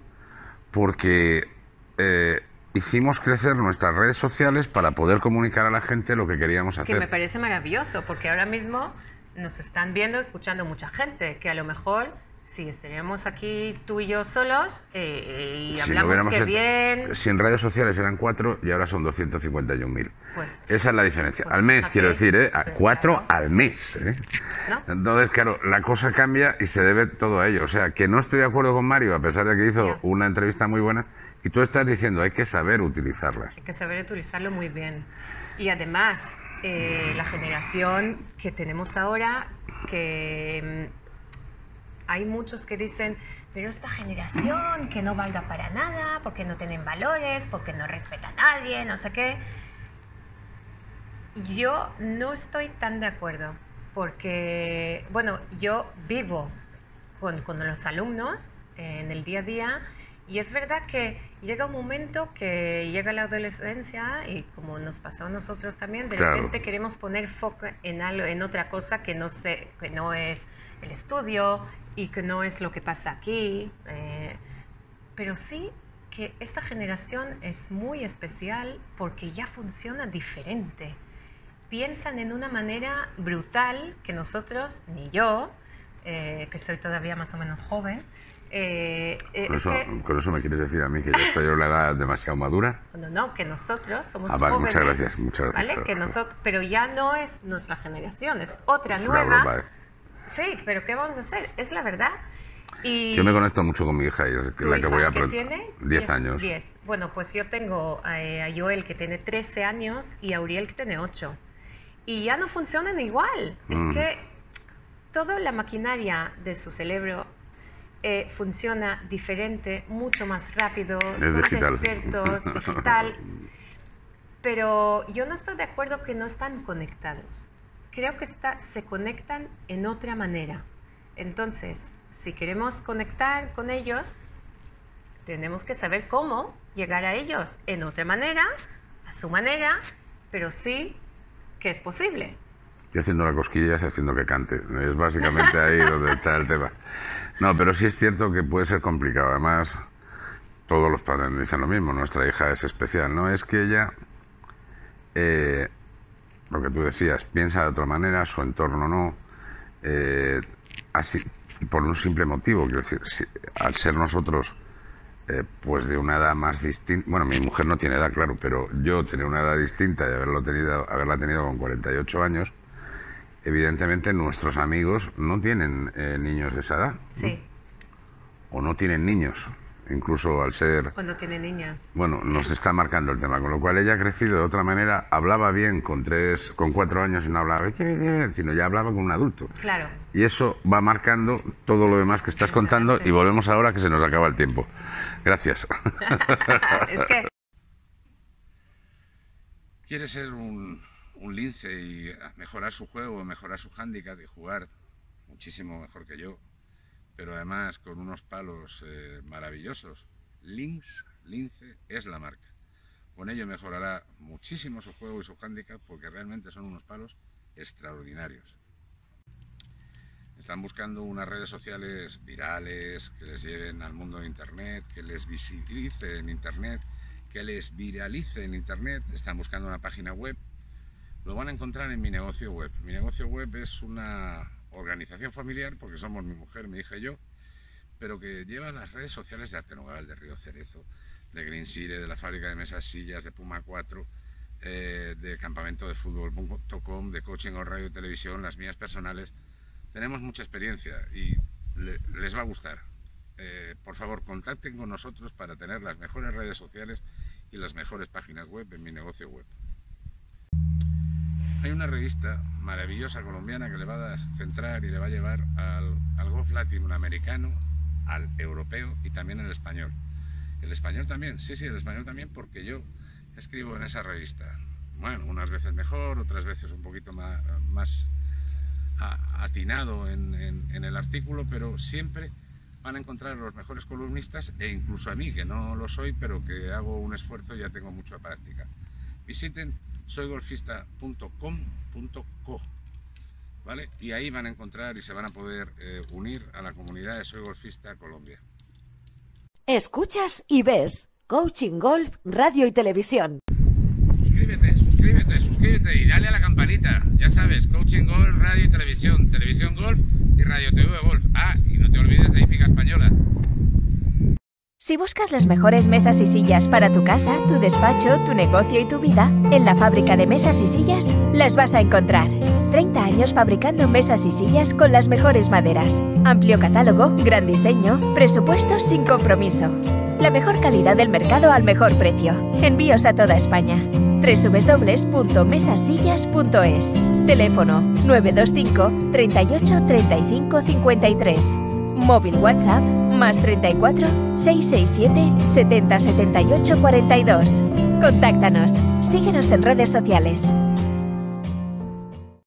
porque eh, hicimos crecer nuestras redes sociales para poder comunicar a la gente lo que queríamos hacer. Que me parece maravilloso, porque ahora mismo nos están viendo, escuchando mucha gente, que a lo mejor... Si estaríamos aquí tú y yo solos eh, y si hablamos no que bien... Si en redes sociales eran cuatro y ahora son doscientos cincuenta y un mil. Pues, Esa es la diferencia. Pues, al mes, okay. quiero decir, ¿eh? A cuatro claro. al mes. ¿eh? ¿No? Entonces, claro, la cosa cambia y se debe todo a ello. O sea, que no estoy de acuerdo con Mario, a pesar de que hizo yeah. una entrevista muy buena, y tú estás diciendo, hay que saber utilizarlas. Hay que saber utilizarlo muy bien. Y además, eh, la generación que tenemos ahora, que... Hay muchos que dicen, pero esta generación que no valga para nada, porque no tienen valores, porque no respeta a nadie, no sé qué. Yo no estoy tan de acuerdo, porque, bueno, yo vivo con, con los alumnos eh, en el día a día, y es verdad que llega un momento que llega la adolescencia y como nos pasó a nosotros también, de Claro. repente queremos poner foco en algo, en otra cosa que no, sé, que no es el estudio y que no es lo que pasa aquí, eh, pero sí que esta generación es muy especial porque ya funciona diferente. Piensan en una manera brutal que nosotros, ni yo, eh, que soy todavía más o menos joven, eh, eh, Con es eso, que, con eso me quieres decir a mí que ya estoy en la edad demasiado madura. no, no, que nosotros somos Ah, vale, jóvenes, muchas gracias, muchas gracias. ¿vale? Claro, Que claro. nosotros, pero ya no es nuestra generación, es otra Es una nueva. broma, ¿eh? Sí, pero ¿qué vamos a hacer? Es la verdad. Y Yo me conecto mucho con mi hija, y es ¿tu la que hija voy a qué aprender. tiene? diez años. diez. Bueno, pues yo tengo eh, a Joel que tiene trece años y a Uriel que tiene ocho. Y ya no funcionan igual. Mm. Es que toda la maquinaria de su cerebro eh, funciona diferente, mucho más rápido, Es son digital. despiertos, digital. Pero yo no estoy de acuerdo que no están conectados. Creo que está, se conectan en otra manera. Entonces, si queremos conectar con ellos, tenemos que saber cómo llegar a ellos en otra manera, a su manera, pero sí que es posible. Y haciendo la cosquilla y haciendo que cante. Es básicamente ahí donde está el tema. No, pero sí es cierto que puede ser complicado. Además, todos los padres dicen lo mismo. Nuestra hija es especial. No es que ella, eh, lo que tú decías, piensa de otra manera, su entorno no. Eh, así, por un simple motivo. Quiero decir, si, al ser nosotros, eh, pues de una edad más distinta. Bueno, mi mujer no tiene edad, claro, pero yo tener una edad distinta y haberlo tenido, haberla tenido con cuarenta y ocho años. Evidentemente nuestros amigos no tienen eh, niños de esa edad, ¿no? Sí, O no tienen niños, incluso al ser... cuando tiene niños. Bueno, nos está marcando el tema, con lo cual ella ha crecido de otra manera, hablaba bien con tres, con cuatro años y no hablaba, sino ya hablaba con un adulto. Claro. Y eso va marcando todo lo demás que estás contando y volvemos ahora que se nos acaba el tiempo. Gracias. Es que Quiere ser un, un lince y mejorar su juego, mejorar su hándicap y jugar muchísimo mejor que yo, pero además con unos palos eh, maravillosos. Lynx, Lince es la marca. Con ello mejorará muchísimo su juego y su hándicap porque realmente son unos palos extraordinarios. Están buscando unas redes sociales virales que les lleven al mundo de Internet, que les visibilice en Internet, que les viralice en Internet. Están buscando una página web. Lo van a encontrar en Mi Negocio Web. Mi Negocio Web es una organización familiar, porque somos mi mujer, mi hija y yo, pero que lleva las redes sociales de Artenogal, de Río Cerezo, de Green Sire, de la fábrica de mesas sillas, de Puma cuatro, eh, de campamento de fútbol punto com, de Coaching Golf Radio y Televisión, las mías personales. Tenemos mucha experiencia y le, les va a gustar. Eh, por favor, contacten con nosotros para tener las mejores redes sociales y las mejores páginas web en Mi Negocio Web. Hay una revista maravillosa colombiana que le va a centrar y le va a llevar al, al golf latinoamericano, al europeo y también al español. El español también, sí, sí, el español también, porque yo escribo en esa revista. Bueno, unas veces mejor, otras veces un poquito más, más atinado en, en, en el artículo, pero siempre van a encontrar los mejores columnistas e incluso a mí, que no lo soy, pero que hago un esfuerzo y ya tengo mucha práctica. Visiten soy golfista punto com punto co, ¿vale? Y ahí van a encontrar y se van a poder eh, unir a la comunidad de Soy Golfista Colombia. Escuchas y ves Coaching Golf, Radio y Televisión. Suscríbete, suscríbete, suscríbete y dale a la campanita. Ya sabes, Coaching Golf, Radio y Televisión, Televisión Golf y Radio T V Golf. Ah, y no te olvides de Hípica Española. Si buscas las mejores mesas y sillas para tu casa, tu despacho, tu negocio y tu vida, en la fábrica de mesas y sillas las vas a encontrar. treinta años fabricando mesas y sillas con las mejores maderas. Amplio catálogo, gran diseño, presupuestos sin compromiso. La mejor calidad del mercado al mejor precio. Envíos a toda España. doble u doble u doble u punto mesasillas punto es. Teléfono nueve dos cinco, treinta y ocho, treinta y cinco, cincuenta y tres. Móvil WhatsApp más treinta y cuatro, seiscientos sesenta y siete, setenta, setenta y ocho, cuarenta y dos. Contáctanos. Síguenos en redes sociales.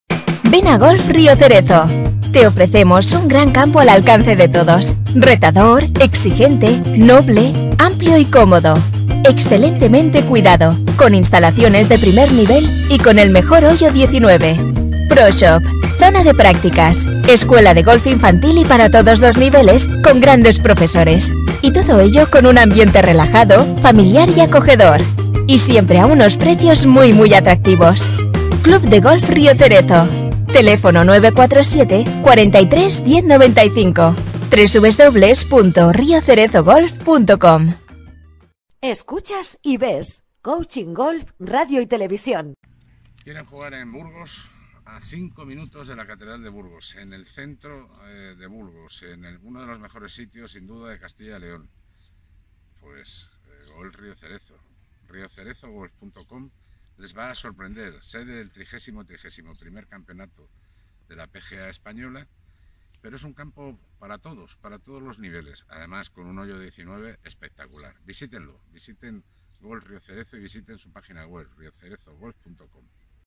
Ven a Golf Río Cerezo. Te ofrecemos un gran campo al alcance de todos. Retador, exigente, noble, amplio y cómodo. Excelentemente cuidado, con instalaciones de primer nivel y con el mejor hoyo diecinueve. Pro Shop, zona de prácticas, escuela de golf infantil y para todos los niveles, con grandes profesores. Y todo ello con un ambiente relajado, familiar y acogedor. Y siempre a unos precios muy muy atractivos. Club de Golf Río Cerezo. Teléfono nueve cuatro siete, cuarenta y tres, diez noventa y cinco. doble u doble u doble u punto rio cerezo golf punto com. Escuchas y ves Coaching Golf, Radio y Televisión. Quieren jugar en Burgos, a cinco minutos de la Catedral de Burgos, en el centro eh, de Burgos, en el, uno de los mejores sitios sin duda de Castilla y León. Pues eh, Golf Río Cerezo, rio cerezo golf punto com. Les va a sorprender, sede del trigésimo trigésimo primer campeonato de la P G A española, pero es un campo para todos, para todos los niveles, además con un hoyo diecinueve espectacular. Visítenlo, visiten Golf Río Cerezo y visiten su página web, rio cerezo golf punto com.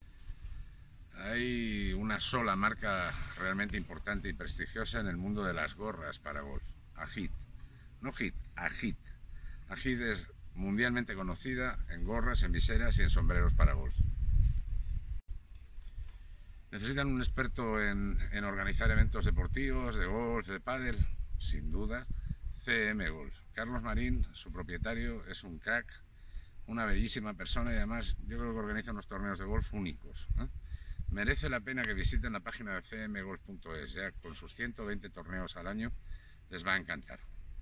Hay una sola marca realmente importante y prestigiosa en el mundo de las gorras para golf, Agit. No Hit, Agit. Agit es mundialmente conocida en gorras, en viseras y en sombreros para golf. ¿Necesitan un experto en, en organizar eventos deportivos, de golf, de pádel? Sin duda, C M Golf. Carlos Marín, su propietario, es un crack, una bellísima persona y además yo creo que organiza unos torneos de golf únicos, ¿eh? Merece la pena que visiten la página de c m golf punto es, ya con sus ciento veinte torneos al año les va a encantar.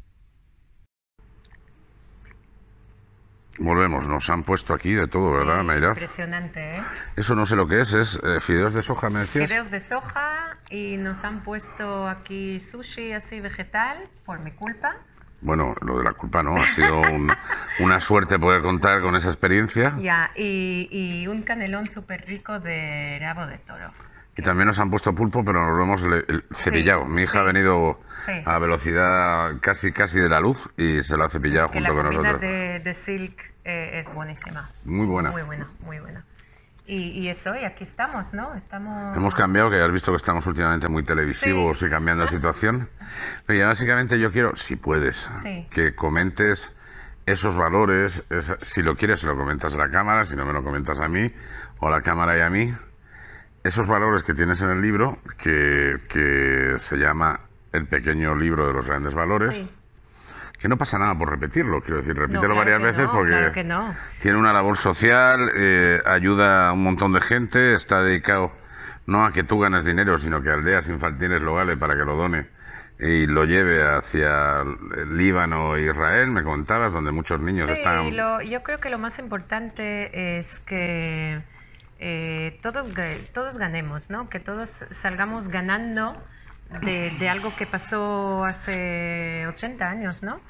Volvemos, nos han puesto aquí de todo, ¿verdad, Sí, Mayraz? impresionante, ¿eh? Eso no sé lo que es, es eh, fideos de soja, me decías. Fideos de soja y nos han puesto aquí sushi así vegetal por mi culpa. Bueno, lo de la culpa no, ha sido un- una suerte poder contar con esa experiencia. Ya, y, y un canelón súper rico de rabo de toro. Y también nos han puesto pulpo, pero nos lo hemos le- el- cepillado. Mi hija ha venido Sí. a velocidad casi casi de la luz y se lo ha cepillado Que junto la con comida nosotros. de, de Silk eh, es buenísima. Muy buena. Muy buena, muy buena. Y, y eso, y aquí estamos, ¿no? Estamos... Hemos cambiado, que ya has visto que estamos últimamente muy televisivos Sí. y cambiando de situación. Pero ya básicamente yo quiero, si puedes, Sí. que comentes esos valores. esa- si lo quieres, se lo comentas a la cámara, si no me lo comentas a mí, o a la cámara y a mí. Esos valores que tienes en el libro, que, que se llama El pequeño libro de los grandes valores. Sí. Que no pasa nada por repetirlo, quiero decir, repítelo claro varias que veces no, porque claro que no. tiene una labor social, eh, ayuda a un montón de gente, está dedicado no a que tú ganes dinero, sino que aldeas infantiles lo vale para que lo done y lo lleve hacia el Líbano e Israel, me contabas, donde muchos niños Sí, están... lo- yo creo que lo más importante es que eh, todos, ga- todos ganemos, ¿no? Que todos salgamos ganando de, de algo que pasó hace ochenta años, ¿no?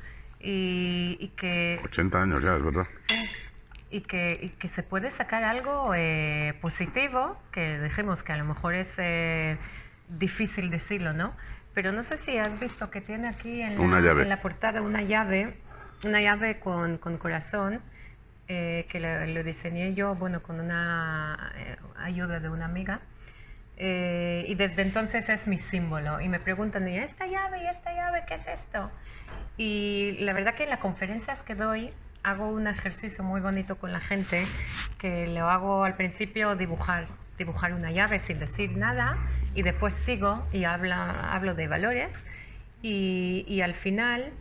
Y, y que ochenta años ya, es verdad. y que, y que se puede sacar algo eh, positivo, que dejemos que a lo mejor es eh, difícil decirlo, ¿no? Pero no sé si has visto que tiene aquí en la, Una llave. en la portada una llave, una llave con, con corazón, eh, que lo, lo diseñé yo, bueno, con una eh, ayuda de una amiga. Eh, y desde entonces es mi símbolo. Y me preguntan, ¿y esta llave? ¿Y esta llave? ¿Qué es esto? Y la verdad que en las conferencias que doy hago un ejercicio muy bonito con la gente, que lo hago al principio dibujar, dibujar una llave sin decir nada, y después sigo y habla, hablo de valores, y, y al final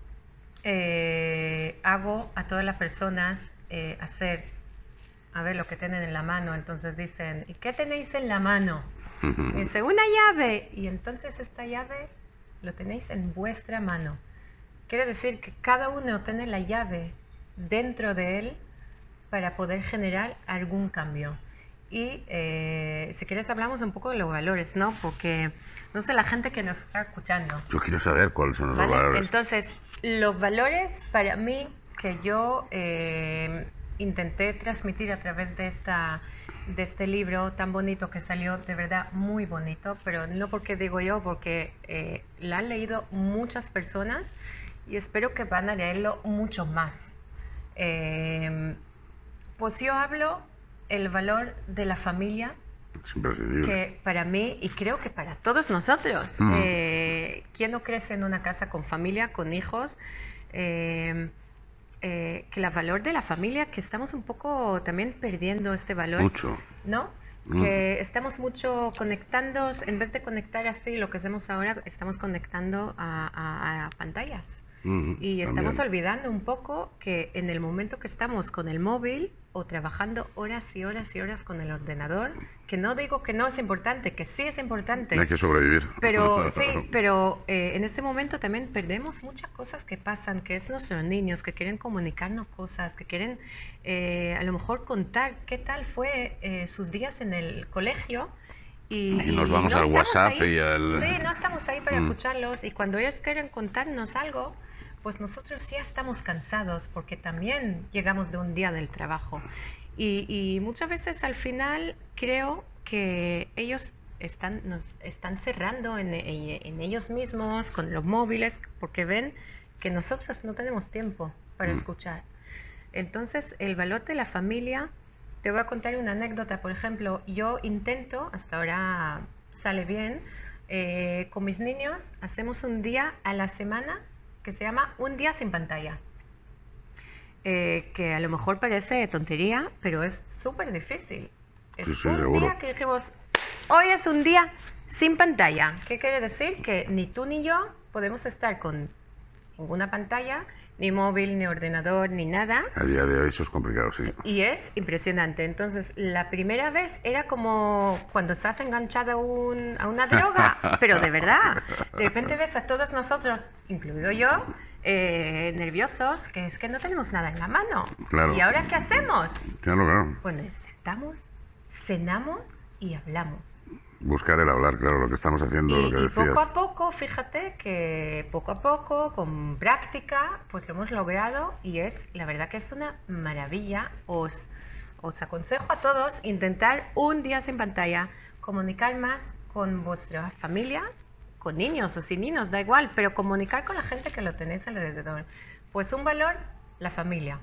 eh, hago a todas las personas eh, hacer, a ver lo que tienen en la mano. Entonces dicen, ¿y qué tenéis en la mano? Y dice, una llave, y entonces esta llave lo tenéis en vuestra mano. Quiere decir que cada uno tiene la llave dentro de él para poder generar algún cambio. Y eh, si quieres hablamos un poco de los valores, ¿no? Porque, no sé, la gente que nos está escuchando. Yo quiero saber cuáles son los ¿Vale? valores. Entonces, los valores para mí que yo eh, intenté transmitir a través de, esta, de este libro tan bonito que salió, de verdad muy bonito, pero no porque digo yo, porque eh, la han leído muchas personas y espero que van a leerlo mucho más. Eh, pues yo hablo el valor de la familia, es imprescindible. Que para mí, y creo que para todos nosotros, mm. eh, ¿quién no crece en una casa con familia, con hijos? Eh, eh, que el valor de la familia, que estamos un poco también perdiendo este valor. Mucho. ¿No? Mm. Que estamos mucho conectando, en vez de conectar así, lo que hacemos ahora, estamos conectando a, a, a pantallas. Mm, y estamos también olvidando un poco que en el momento que estamos con el móvil o trabajando horas y horas y horas con el ordenador, que no digo que no es importante, que sí es importante. Hay que sobrevivir. Pero sí, pero eh, en este momento también perdemos muchas cosas que pasan, que es nuestros niños, que quieren comunicarnos cosas, que quieren eh, a lo mejor contar qué tal fue eh, sus días en el colegio. Y, y nos vamos y no al WhatsApp ahí. y al... Sí, no estamos ahí para mm. escucharlos. Y cuando ellos quieren contarnos algo, pues nosotros ya estamos cansados porque también llegamos de un día del trabajo. Y, y muchas veces al final creo que ellos están, nos están cerrando en, en ellos mismos, con los móviles, porque ven que nosotros no tenemos tiempo para mm. escuchar. Entonces, el valor de la familia, te voy a contar una anécdota. Por ejemplo, yo intento, hasta ahora sale bien, eh, con mis niños hacemos un día a la semana que se llama Un día sin pantalla, eh, que a lo mejor parece tontería, pero es súper difícil. Es sí, sí, un seguro. día que dijimos, hoy es un día sin pantalla. ¿Qué quiere decir? Que ni tú ni yo podemos estar con ninguna pantalla, ni móvil, ni ordenador, ni nada. A día de hoy eso es complicado, sí. Y es impresionante. Entonces, la primera vez era como cuando estás enganchado a, un, a una droga, pero de verdad. De repente ves a todos nosotros, incluido yo, eh, nerviosos, que es que no tenemos nada en la mano. Claro. ¿Y ahora qué hacemos? Claro, claro. Bueno, sentamos, cenamos y hablamos. Buscar el hablar, claro, lo que estamos haciendo, y, lo que y decías. poco a poco, fíjate que poco a poco, con práctica, pues lo hemos logrado y es, la verdad que es una maravilla. Os, os aconsejo a todos intentar un día sin pantalla, comunicar más con vuestra familia, con niños o sin niños, da igual, pero comunicar con la gente que lo tenéis alrededor. Pues un valor, la familia.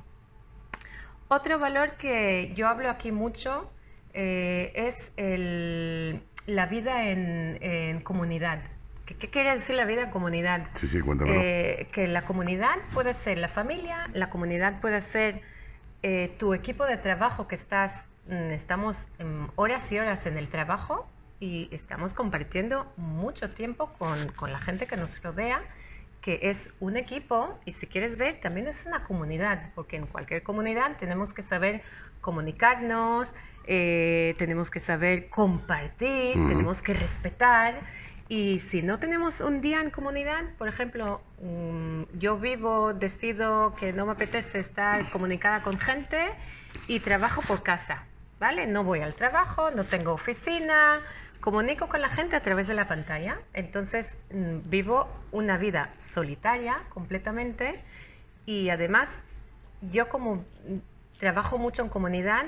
Otro valor que yo hablo aquí mucho eh, es el... la vida en, en comunidad. ¿Qué, ¿Qué quiere decir la vida en comunidad? Sí, sí, cuéntamelo. Eh, que la comunidad puede ser la familia, la comunidad puede ser eh, tu equipo de trabajo que estás, estamos horas y horas en el trabajo y estamos compartiendo mucho tiempo con, con la gente que nos rodea, que es un equipo y si quieres ver también es una comunidad, porque en cualquier comunidad tenemos que saber comunicarnos, eh, tenemos que saber compartir, uh-huh. tenemos que respetar y si no tenemos un día en comunidad, por ejemplo, um, yo vivo, decido que no me apetece estar comunicada con gente y trabajo por casa, ¿vale? No voy al trabajo, no tengo oficina, comunico con la gente a través de la pantalla, entonces um, vivo una vida solitaria completamente y además yo como trabajo mucho en comunidad,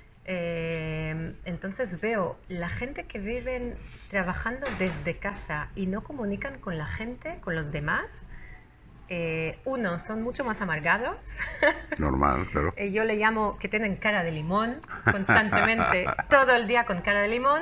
eh, entonces veo la gente que viven trabajando desde casa y no comunican con la gente, con los demás. Eh, uno, son mucho más amargados. Normal, claro. eh, yo le llamo que tienen cara de limón constantemente, todo el día con cara de limón.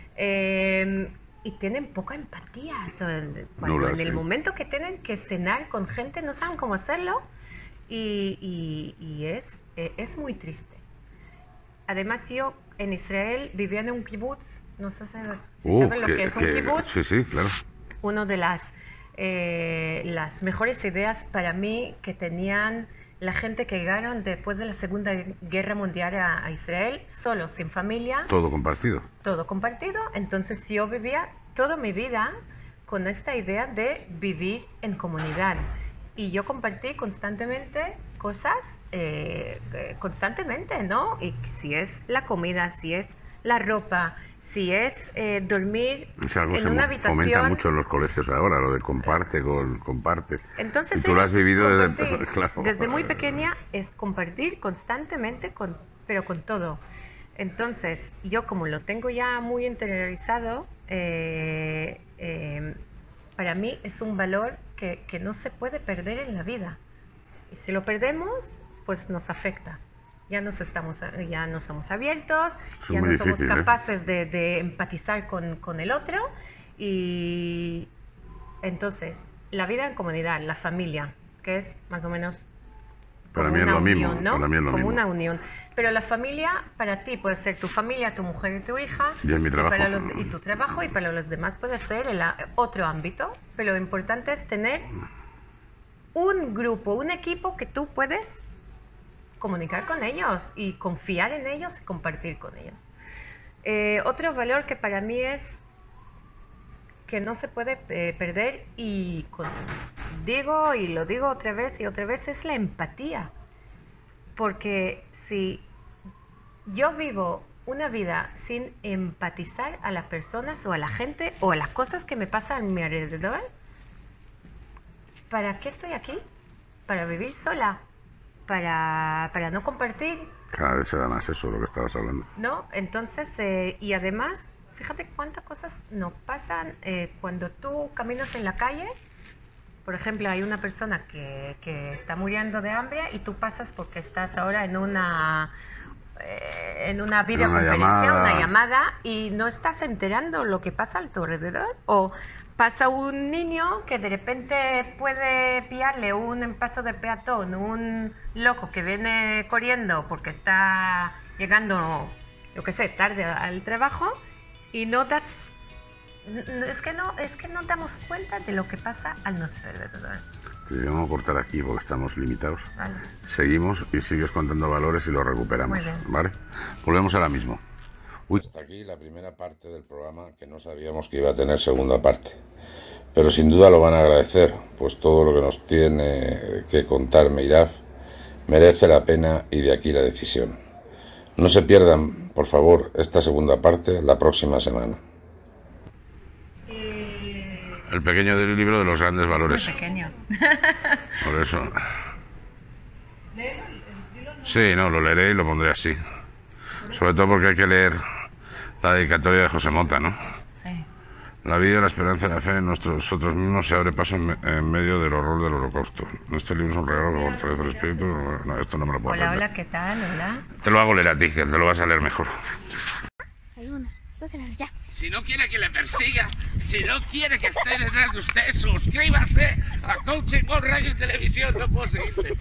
Eh, y tienen poca empatía. O sea, cuando Nula, en el sí. momento que tienen que cenar con gente no saben cómo hacerlo. Y, y, y es, eh, es muy triste. Además, yo en Israel vivía en un kibutz, no sé si uh, saben lo que, que es que, un kibutz. Sí, sí, claro. Una de las, eh, las mejores ideas para mí que tenían la gente que llegaron después de la Segunda Guerra Mundial a, a Israel, solo, sin familia. Todo compartido. Todo compartido. Entonces yo vivía toda mi vida con esta idea de vivir en comunidad. Y yo compartí constantemente cosas, eh, constantemente, ¿no? Y si es la comida, si es la ropa, si es eh, dormir es algo en se una habitación. Fomenta mucho en los colegios ahora, lo de comparte, con, comparte. Entonces, y tú lo has vivido desde, claro. desde muy pequeña, es compartir constantemente, con, pero con todo. Entonces, yo como lo tengo ya muy interiorizado, eh, eh, para mí es un valor que, que no se puede perder en la vida. Y si lo perdemos, pues nos afecta. ya, nos estamos, ya no somos abiertos, Es ya muy no somos difícil, ¿eh? capaces de, de empatizar con, con el otro. Y entonces, la vida en comunidad, la familia, que es más o menos Para como mí es una lo mismo, unión, ¿no? para mí es lo Como mismo. una unión. Pero la familia para ti puede ser tu familia, tu mujer y tu hija. Y es mi trabajo. para los, y tu trabajo, y para los demás puede ser el a- otro ámbito. Pero lo importante es tener un grupo, un equipo que tú puedes comunicar con ellos y confiar en ellos y compartir con ellos. Eh, otro valor que para mí es que no se puede eh, perder, y con- digo y lo digo otra vez y otra vez, es la empatía. Porque si yo vivo una vida sin empatizar a las personas o a la gente o a las cosas que me pasan a mi alrededor, ¿para qué estoy aquí? ¿Para vivir sola? ¿Para, para no compartir? Cada vez se da más eso, lo que estabas hablando. ¿No? Entonces, eh, y además, fíjate cuántas cosas nos pasan eh, cuando tú caminas en la calle. Por ejemplo, hay una persona que, que está muriendo de hambre y tú pasas porque estás ahora en una, eh, en una videoconferencia, llamada. una llamada, y no estás enterando lo que pasa a tu alrededor. O pasa un niño que de repente puede pillarle un paso de peatón, un loco que viene corriendo porque está llegando, yo qué sé, tarde al trabajo, y no da... Es que no, es que no damos cuenta de lo que pasa a nuestro alrededor. Te vamos a cortar aquí porque estamos limitados. Vale. Seguimos y sigues contando valores y los recuperamos. Muy bien. ¿Vale? Volvemos ahora mismo. Uy. Hasta aquí la primera parte del programa, que no sabíamos que iba a tener segunda parte. Pero sin duda lo van a agradecer, pues todo lo que nos tiene que contar Meiraf merece la pena, y de aquí la decisión. No se pierdan, por favor, esta segunda parte la próxima semana. El pequeño del libro de los grandes valores. Muy pequeño. Por eso. Sí, no, lo leeré y lo pondré así. Sobre todo porque hay que leer la dedicatoria de José Mota, ¿no? Sí. La vida, la esperanza y la fe en nosotros mismos se abre paso en, me- en medio del horror del holocausto. Este libro es un regalo que fortalece el espíritu. No, esto no me lo puedo Hola, aprender. hola, ¿qué tal? Hola. Te lo hago leer a ti, que te lo vas a leer mejor. Hay una, dos, tres, ya. Si no quiere que le persiga, si no quiere que esté detrás de usted, suscríbase a Coaching Golf Radio y Televisión. No puedo seguirte.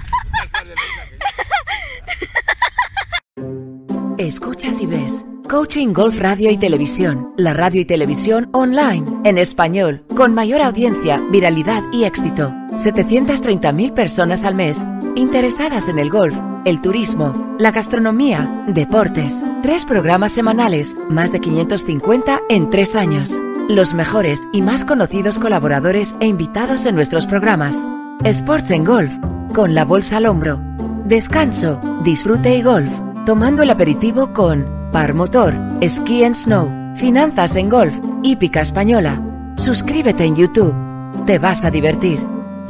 Escuchas y ves Coaching Golf Radio y Televisión, la radio y televisión online, en español, con mayor audiencia, viralidad y éxito. setecientas treinta mil personas al mes, interesadas en el golf, el turismo, la gastronomía, deportes. Tres programas semanales, más de quinientos cincuenta en tres años. Los mejores y más conocidos colaboradores e invitados en nuestros programas. Sports en Golf, con la bolsa al hombro. Descanso, disfrute y golf, tomando el aperitivo con Par Motor, Ski and Snow, Finanzas en Golf, Hípica Española. Suscríbete en YouTube, te vas a divertir.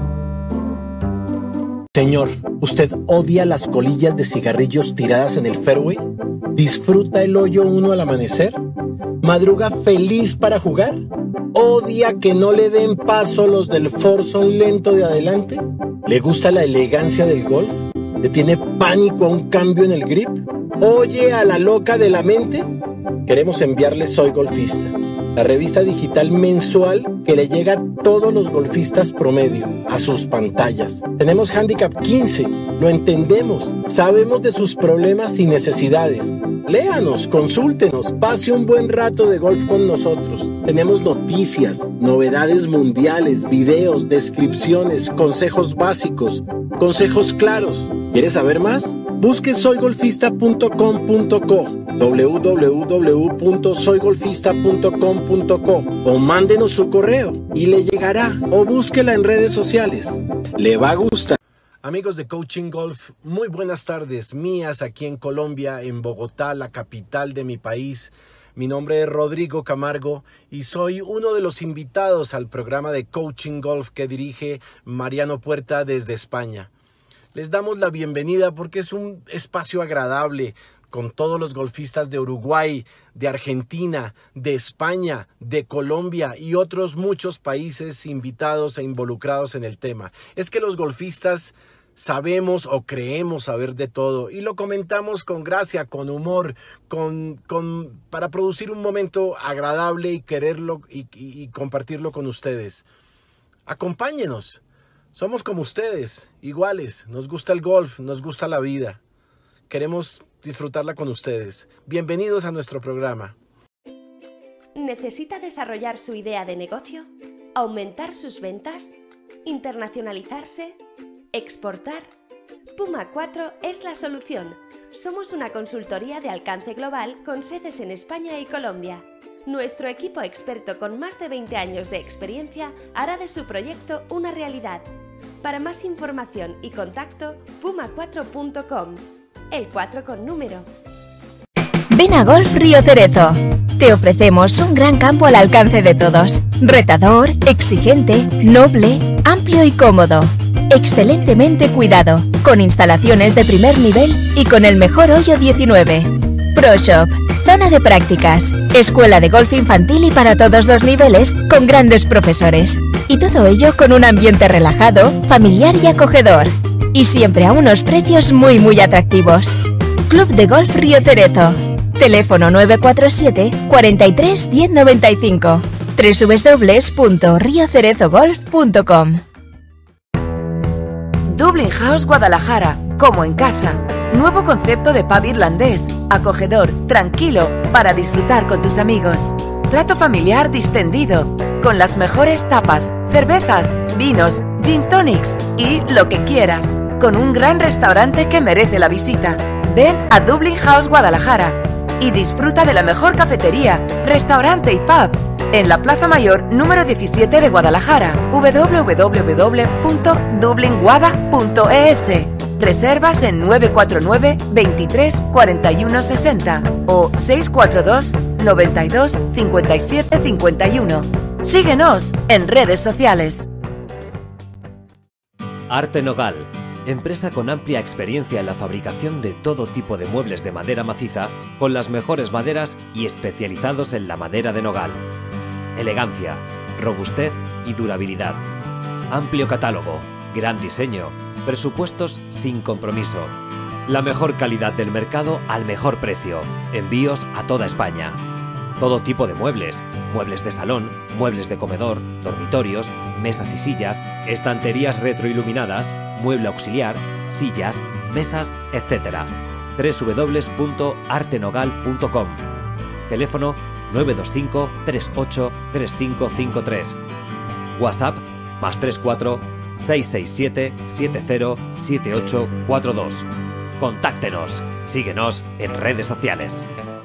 Señor, ¿usted odia las colillas de cigarrillos tiradas en el fairway? ¿Disfruta el hoyo uno al amanecer? ¿Madruga feliz para jugar? ¿Odia que no le den paso los del foursome lento de adelante? ¿Le gusta la elegancia del golf? ¿Le tiene pánico a un cambio en el grip? ¿Oye a la loca de la mente? Queremos enviarle Soy Golfista, la revista digital mensual que le llega a todos los golfistas promedio, a sus pantallas. Tenemos Handicap quince, lo entendemos, sabemos de sus problemas y necesidades. Léanos, consúltenos, pase un buen rato de golf con nosotros. Tenemos noticias, novedades mundiales, videos, descripciones, consejos básicos, consejos claros. ¿Quieres saber más? Busque soy golfista punto com punto co, w w w punto soy golfista punto com punto co, o mándenos su correo y le llegará, o búsquela en redes sociales. Le va a gustar. Amigos de Coaching Golf, muy buenas tardes mías aquí en Colombia, en Bogotá, la capital de mi país. Mi nombre es Rodrigo Camargo y soy uno de los invitados al programa de Coaching Golf que dirige Mariano Puerta desde España. Les damos la bienvenida porque es un espacio agradable con todos los golfistas de Uruguay, de Argentina, de España, de Colombia y otros muchos países invitados e involucrados en el tema. Es que los golfistas sabemos o creemos saber de todo y lo comentamos con gracia, con humor, con, con, para producir un momento agradable y quererlo y, y, y compartirlo con ustedes. Acompáñenos, somos como ustedes, iguales, nos gusta el golf, nos gusta la vida, queremos disfrutarla con ustedes. Bienvenidos a nuestro programa. ¿Necesita desarrollar su idea de negocio? ¿Aumentar sus ventas? ¿Internacionalizarse? ¿Exportar? Puma cuatro es la solución. Somos una consultoría de alcance global con sedes en España y Colombia. Nuestro equipo experto con más de veinte años de experiencia hará de su proyecto una realidad. Para más información y contacto, puma cuatro punto com. El cuatro con número. Ven a Golf Río Cerezo. Te ofrecemos un gran campo al alcance de todos. Retador, exigente, noble, amplio y cómodo. Excelentemente cuidado, con instalaciones de primer nivel y con el mejor hoyo diecinueve. Pro Shop, zona de prácticas, escuela de golf infantil y para todos los niveles, con grandes profesores. Y todo ello con un ambiente relajado, familiar y acogedor. Y siempre a unos precios muy muy atractivos. Club de Golf Río Cerezo. Teléfono nueve cuatro siete, cuarenta y tres, diez noventa y cinco. doble u doble u doble u punto rio cerezo golf punto com. Dublin House Guadalajara, como en casa. Nuevo concepto de pub irlandés, acogedor, tranquilo, para disfrutar con tus amigos. Trato familiar distendido, con las mejores tapas, cervezas, vinos, gin tonics y lo que quieras. Con un gran restaurante que merece la visita. Ven a Dublin House Guadalajara y disfruta de la mejor cafetería, restaurante y pub en la Plaza Mayor número diecisiete de Guadalajara. doble u doble u doble u punto dublin guada punto e s. Reservas en nueve cuatro nueve, veintitrés, cuarenta y uno sesenta o seis cuatro dos, noventa y dos, cincuenta y siete cincuenta y uno. Síguenos en redes sociales. Arte Nogal, empresa con amplia experiencia en la fabricación de todo tipo de muebles de madera maciza, con las mejores maderas y especializados en la madera de nogal. Elegancia, robustez y durabilidad. Amplio catálogo, gran diseño, presupuestos sin compromiso. La mejor calidad del mercado al mejor precio. Envíos a toda España. Todo tipo de muebles, muebles de salón, muebles de comedor, dormitorios, mesas y sillas, estanterías retroiluminadas, mueble auxiliar, sillas, mesas, etcétera. doble u doble u doble u punto arte nogal punto com. Teléfono nueve dos cinco, tres ocho, tres cinco cinco tres. WhatsApp más tres cuatro, seis seis siete, siete cero, siete ocho cuatro dos. Contáctenos. Síguenos en redes sociales.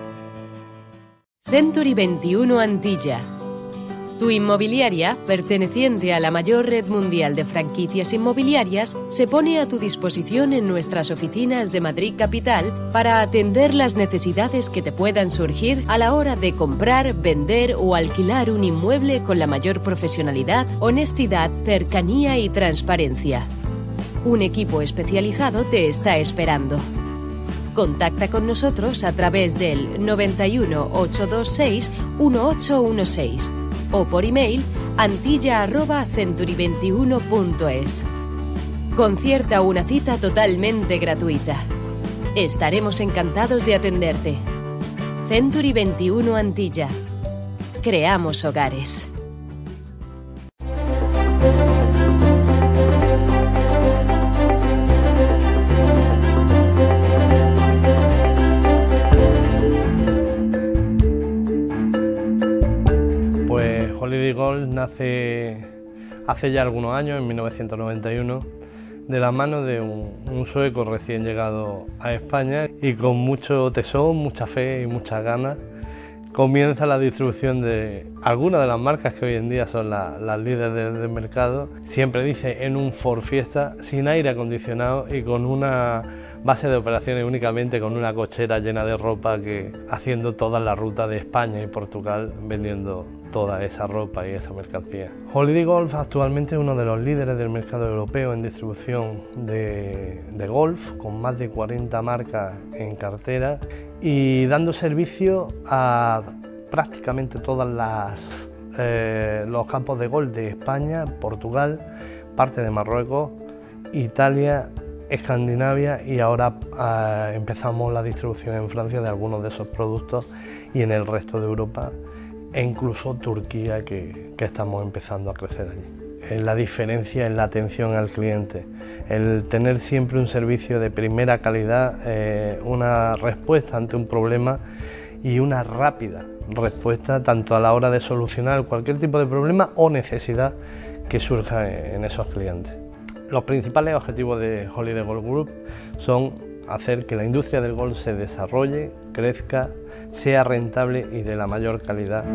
Century veintiuno Antilla. Tu inmobiliaria, perteneciente a la mayor red mundial de franquicias inmobiliarias, se pone a tu disposición en nuestras oficinas de Madrid Capital para atender las necesidades que te puedan surgir a la hora de comprar, vender o alquilar un inmueble con la mayor profesionalidad, honestidad, cercanía y transparencia. Un equipo especializado te está esperando. Contacta con nosotros a través del noventa y uno, ochocientos veintiséis, dieciocho dieciséis o por email antilla arroba century veintiuno punto es. Concierta una cita totalmente gratuita. Estaremos encantados de atenderte. Century veintiuno Antilla. Creamos hogares. Holiday Golf nace hace ya algunos años, en mil novecientos noventa y uno, de la mano de un, un sueco recién llegado a España y con mucho tesón, mucha fe y muchas ganas comienza la distribución de algunas de las marcas que hoy en día son la, las líderes del, del mercado. Siempre dice en un Ford Fiesta, sin aire acondicionado y con una base de operaciones únicamente con una cochera llena de ropa, que haciendo toda la ruta de España y Portugal vendiendo toda esa ropa y esa mercancía. Holiday Golf actualmente es uno de los líderes del mercado europeo en distribución de, de golf, con más de cuarenta marcas en cartera y dando servicio a prácticamente todas las eh, los campos de golf de España, Portugal, parte de Marruecos, Italia Escandinavia y ahora eh, empezamos la distribución en Francia de algunos de esos productos y en el resto de Europa e incluso Turquía, que, que estamos empezando a crecer allí. La diferencia en la atención al cliente, el tener siempre un servicio de primera calidad, eh, una respuesta ante un problema y una rápida respuesta tanto a la hora de solucionar cualquier tipo de problema o necesidad que surja en esos clientes. Los principales objetivos de Holiday Golf Group son hacer que la industria del golf se desarrolle, crezca, sea rentable y de la mayor calidad.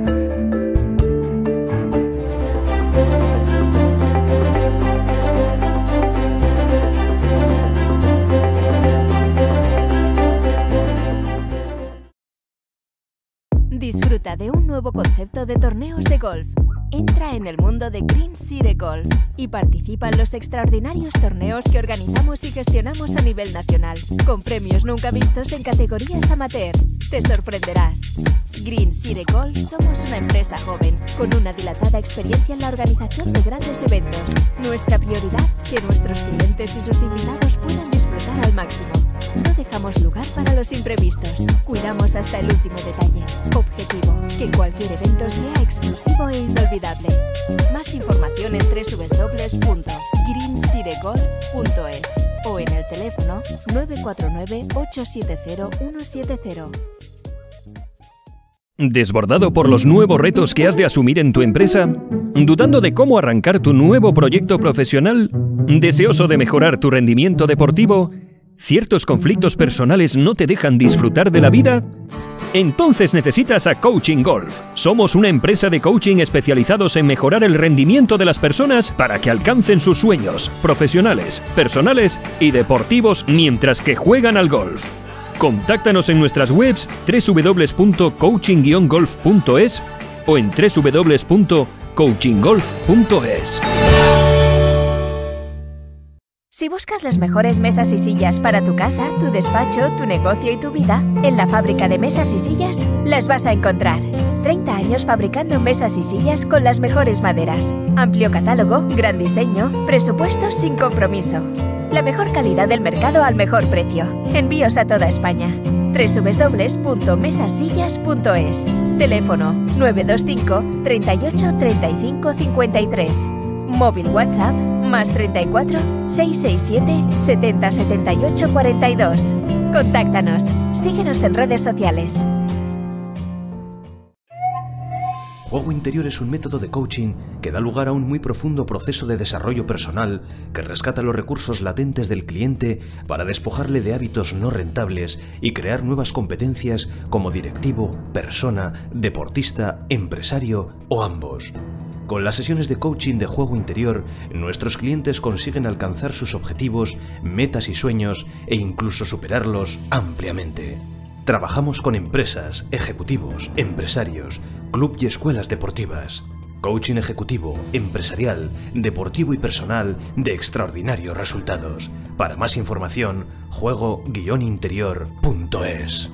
Disfruta de un nuevo concepto de torneos de golf. Entra en el mundo de Green City Golf y participa en los extraordinarios torneos que organizamos y gestionamos a nivel nacional, con premios nunca vistos en categorías amateur. Te sorprenderás. Green City Golf somos una empresa joven, con una dilatada experiencia en la organización de grandes eventos. Nuestra prioridad, que nuestros clientes y sus invitados puedan disfrutar al máximo. No dejamos lugar para los imprevistos. Cuidamos hasta el último detalle. Objetivo, que cualquier evento sea exclusivo e inolvidable. Más información en doble u doble u doble u punto green city golf punto es o en el teléfono nueve cuatro nueve, ocho siete cero, uno siete cero. ¿Desbordado por los nuevos retos que has de asumir en tu empresa? ¿Dudando de cómo arrancar tu nuevo proyecto profesional? ¿Deseoso de mejorar tu rendimiento deportivo? ¿Ciertos conflictos personales no te dejan disfrutar de la vida? Entonces necesitas a Coaching Golf. Somos una empresa de coaching especializados en mejorar el rendimiento de las personas para que alcancen sus sueños profesionales, personales y deportivos mientras que juegan al golf. Contáctanos en nuestras webs doble u doble u doble u punto coaching guion golf punto es o en doble u doble u doble u punto coaching golf punto es. Si buscas las mejores mesas y sillas para tu casa, tu despacho, tu negocio y tu vida, en la fábrica de mesas y sillas las vas a encontrar. treinta años fabricando mesas y sillas con las mejores maderas. Amplio catálogo, gran diseño, presupuestos sin compromiso. La mejor calidad del mercado al mejor precio. Envíos a toda España. doble u doble u doble u punto mesasillas punto es. Teléfono nueve dos cinco, treinta y ocho, treinta y cinco, cincuenta y tres. Móvil WhatsApp más treinta y cuatro, seiscientos sesenta y siete, setenta, setenta y ocho, cuarenta y dos. Contáctanos. Síguenos en redes sociales. Juego interior es un método de coaching que da lugar a un muy profundo proceso de desarrollo personal que rescata los recursos latentes del cliente para despojarle de hábitos no rentables y crear nuevas competencias como directivo, persona, deportista, empresario o ambos. Con las sesiones de coaching de juego interior, nuestros clientes consiguen alcanzar sus objetivos, metas y sueños e incluso superarlos ampliamente. Trabajamos con empresas, ejecutivos, empresarios, club y escuelas deportivas. Coaching ejecutivo, empresarial, deportivo y personal de extraordinarios resultados. Para más información, juego guion interior punto es.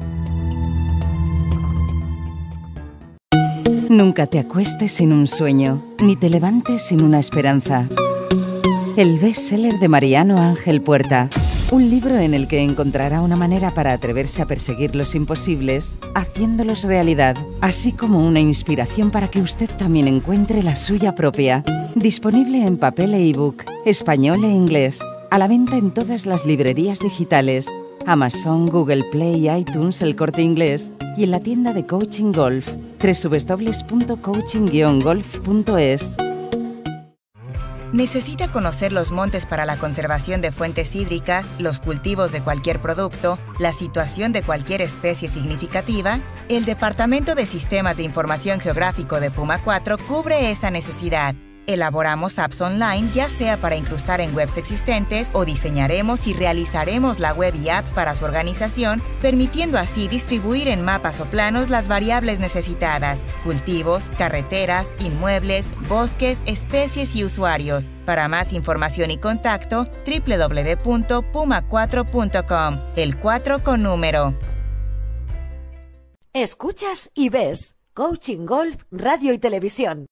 Nunca te acuestes sin un sueño, ni te levantes sin una esperanza. El bestseller de Mariano Ángel Puerta. Un libro en el que encontrará una manera para atreverse a perseguir los imposibles, haciéndolos realidad, así como una inspiración para que usted también encuentre la suya propia. Disponible en papel e ebook, español e inglés. A la venta en todas las librerías digitales. Amazon, Google Play, iTunes, El Corte Inglés y en la tienda de Coaching Golf, doble u doble u doble u punto coaching guion golf punto es. ¿Necesita conocer los montes para la conservación de fuentes hídricas, los cultivos de cualquier producto, la situación de cualquier especie significativa? El Departamento de Sistemas de Información Geográfico de Puma cuatro cubre esa necesidad. Elaboramos apps online, ya sea para incrustar en webs existentes o diseñaremos y realizaremos la web y app para su organización, permitiendo así distribuir en mapas o planos las variables necesitadas: cultivos, carreteras, inmuebles, bosques, especies y usuarios. Para más información y contacto, doble u doble u doble u punto puma cuatro punto com, el cuatro con número. Escuchas y ves Coaching Golf Radio y Televisión.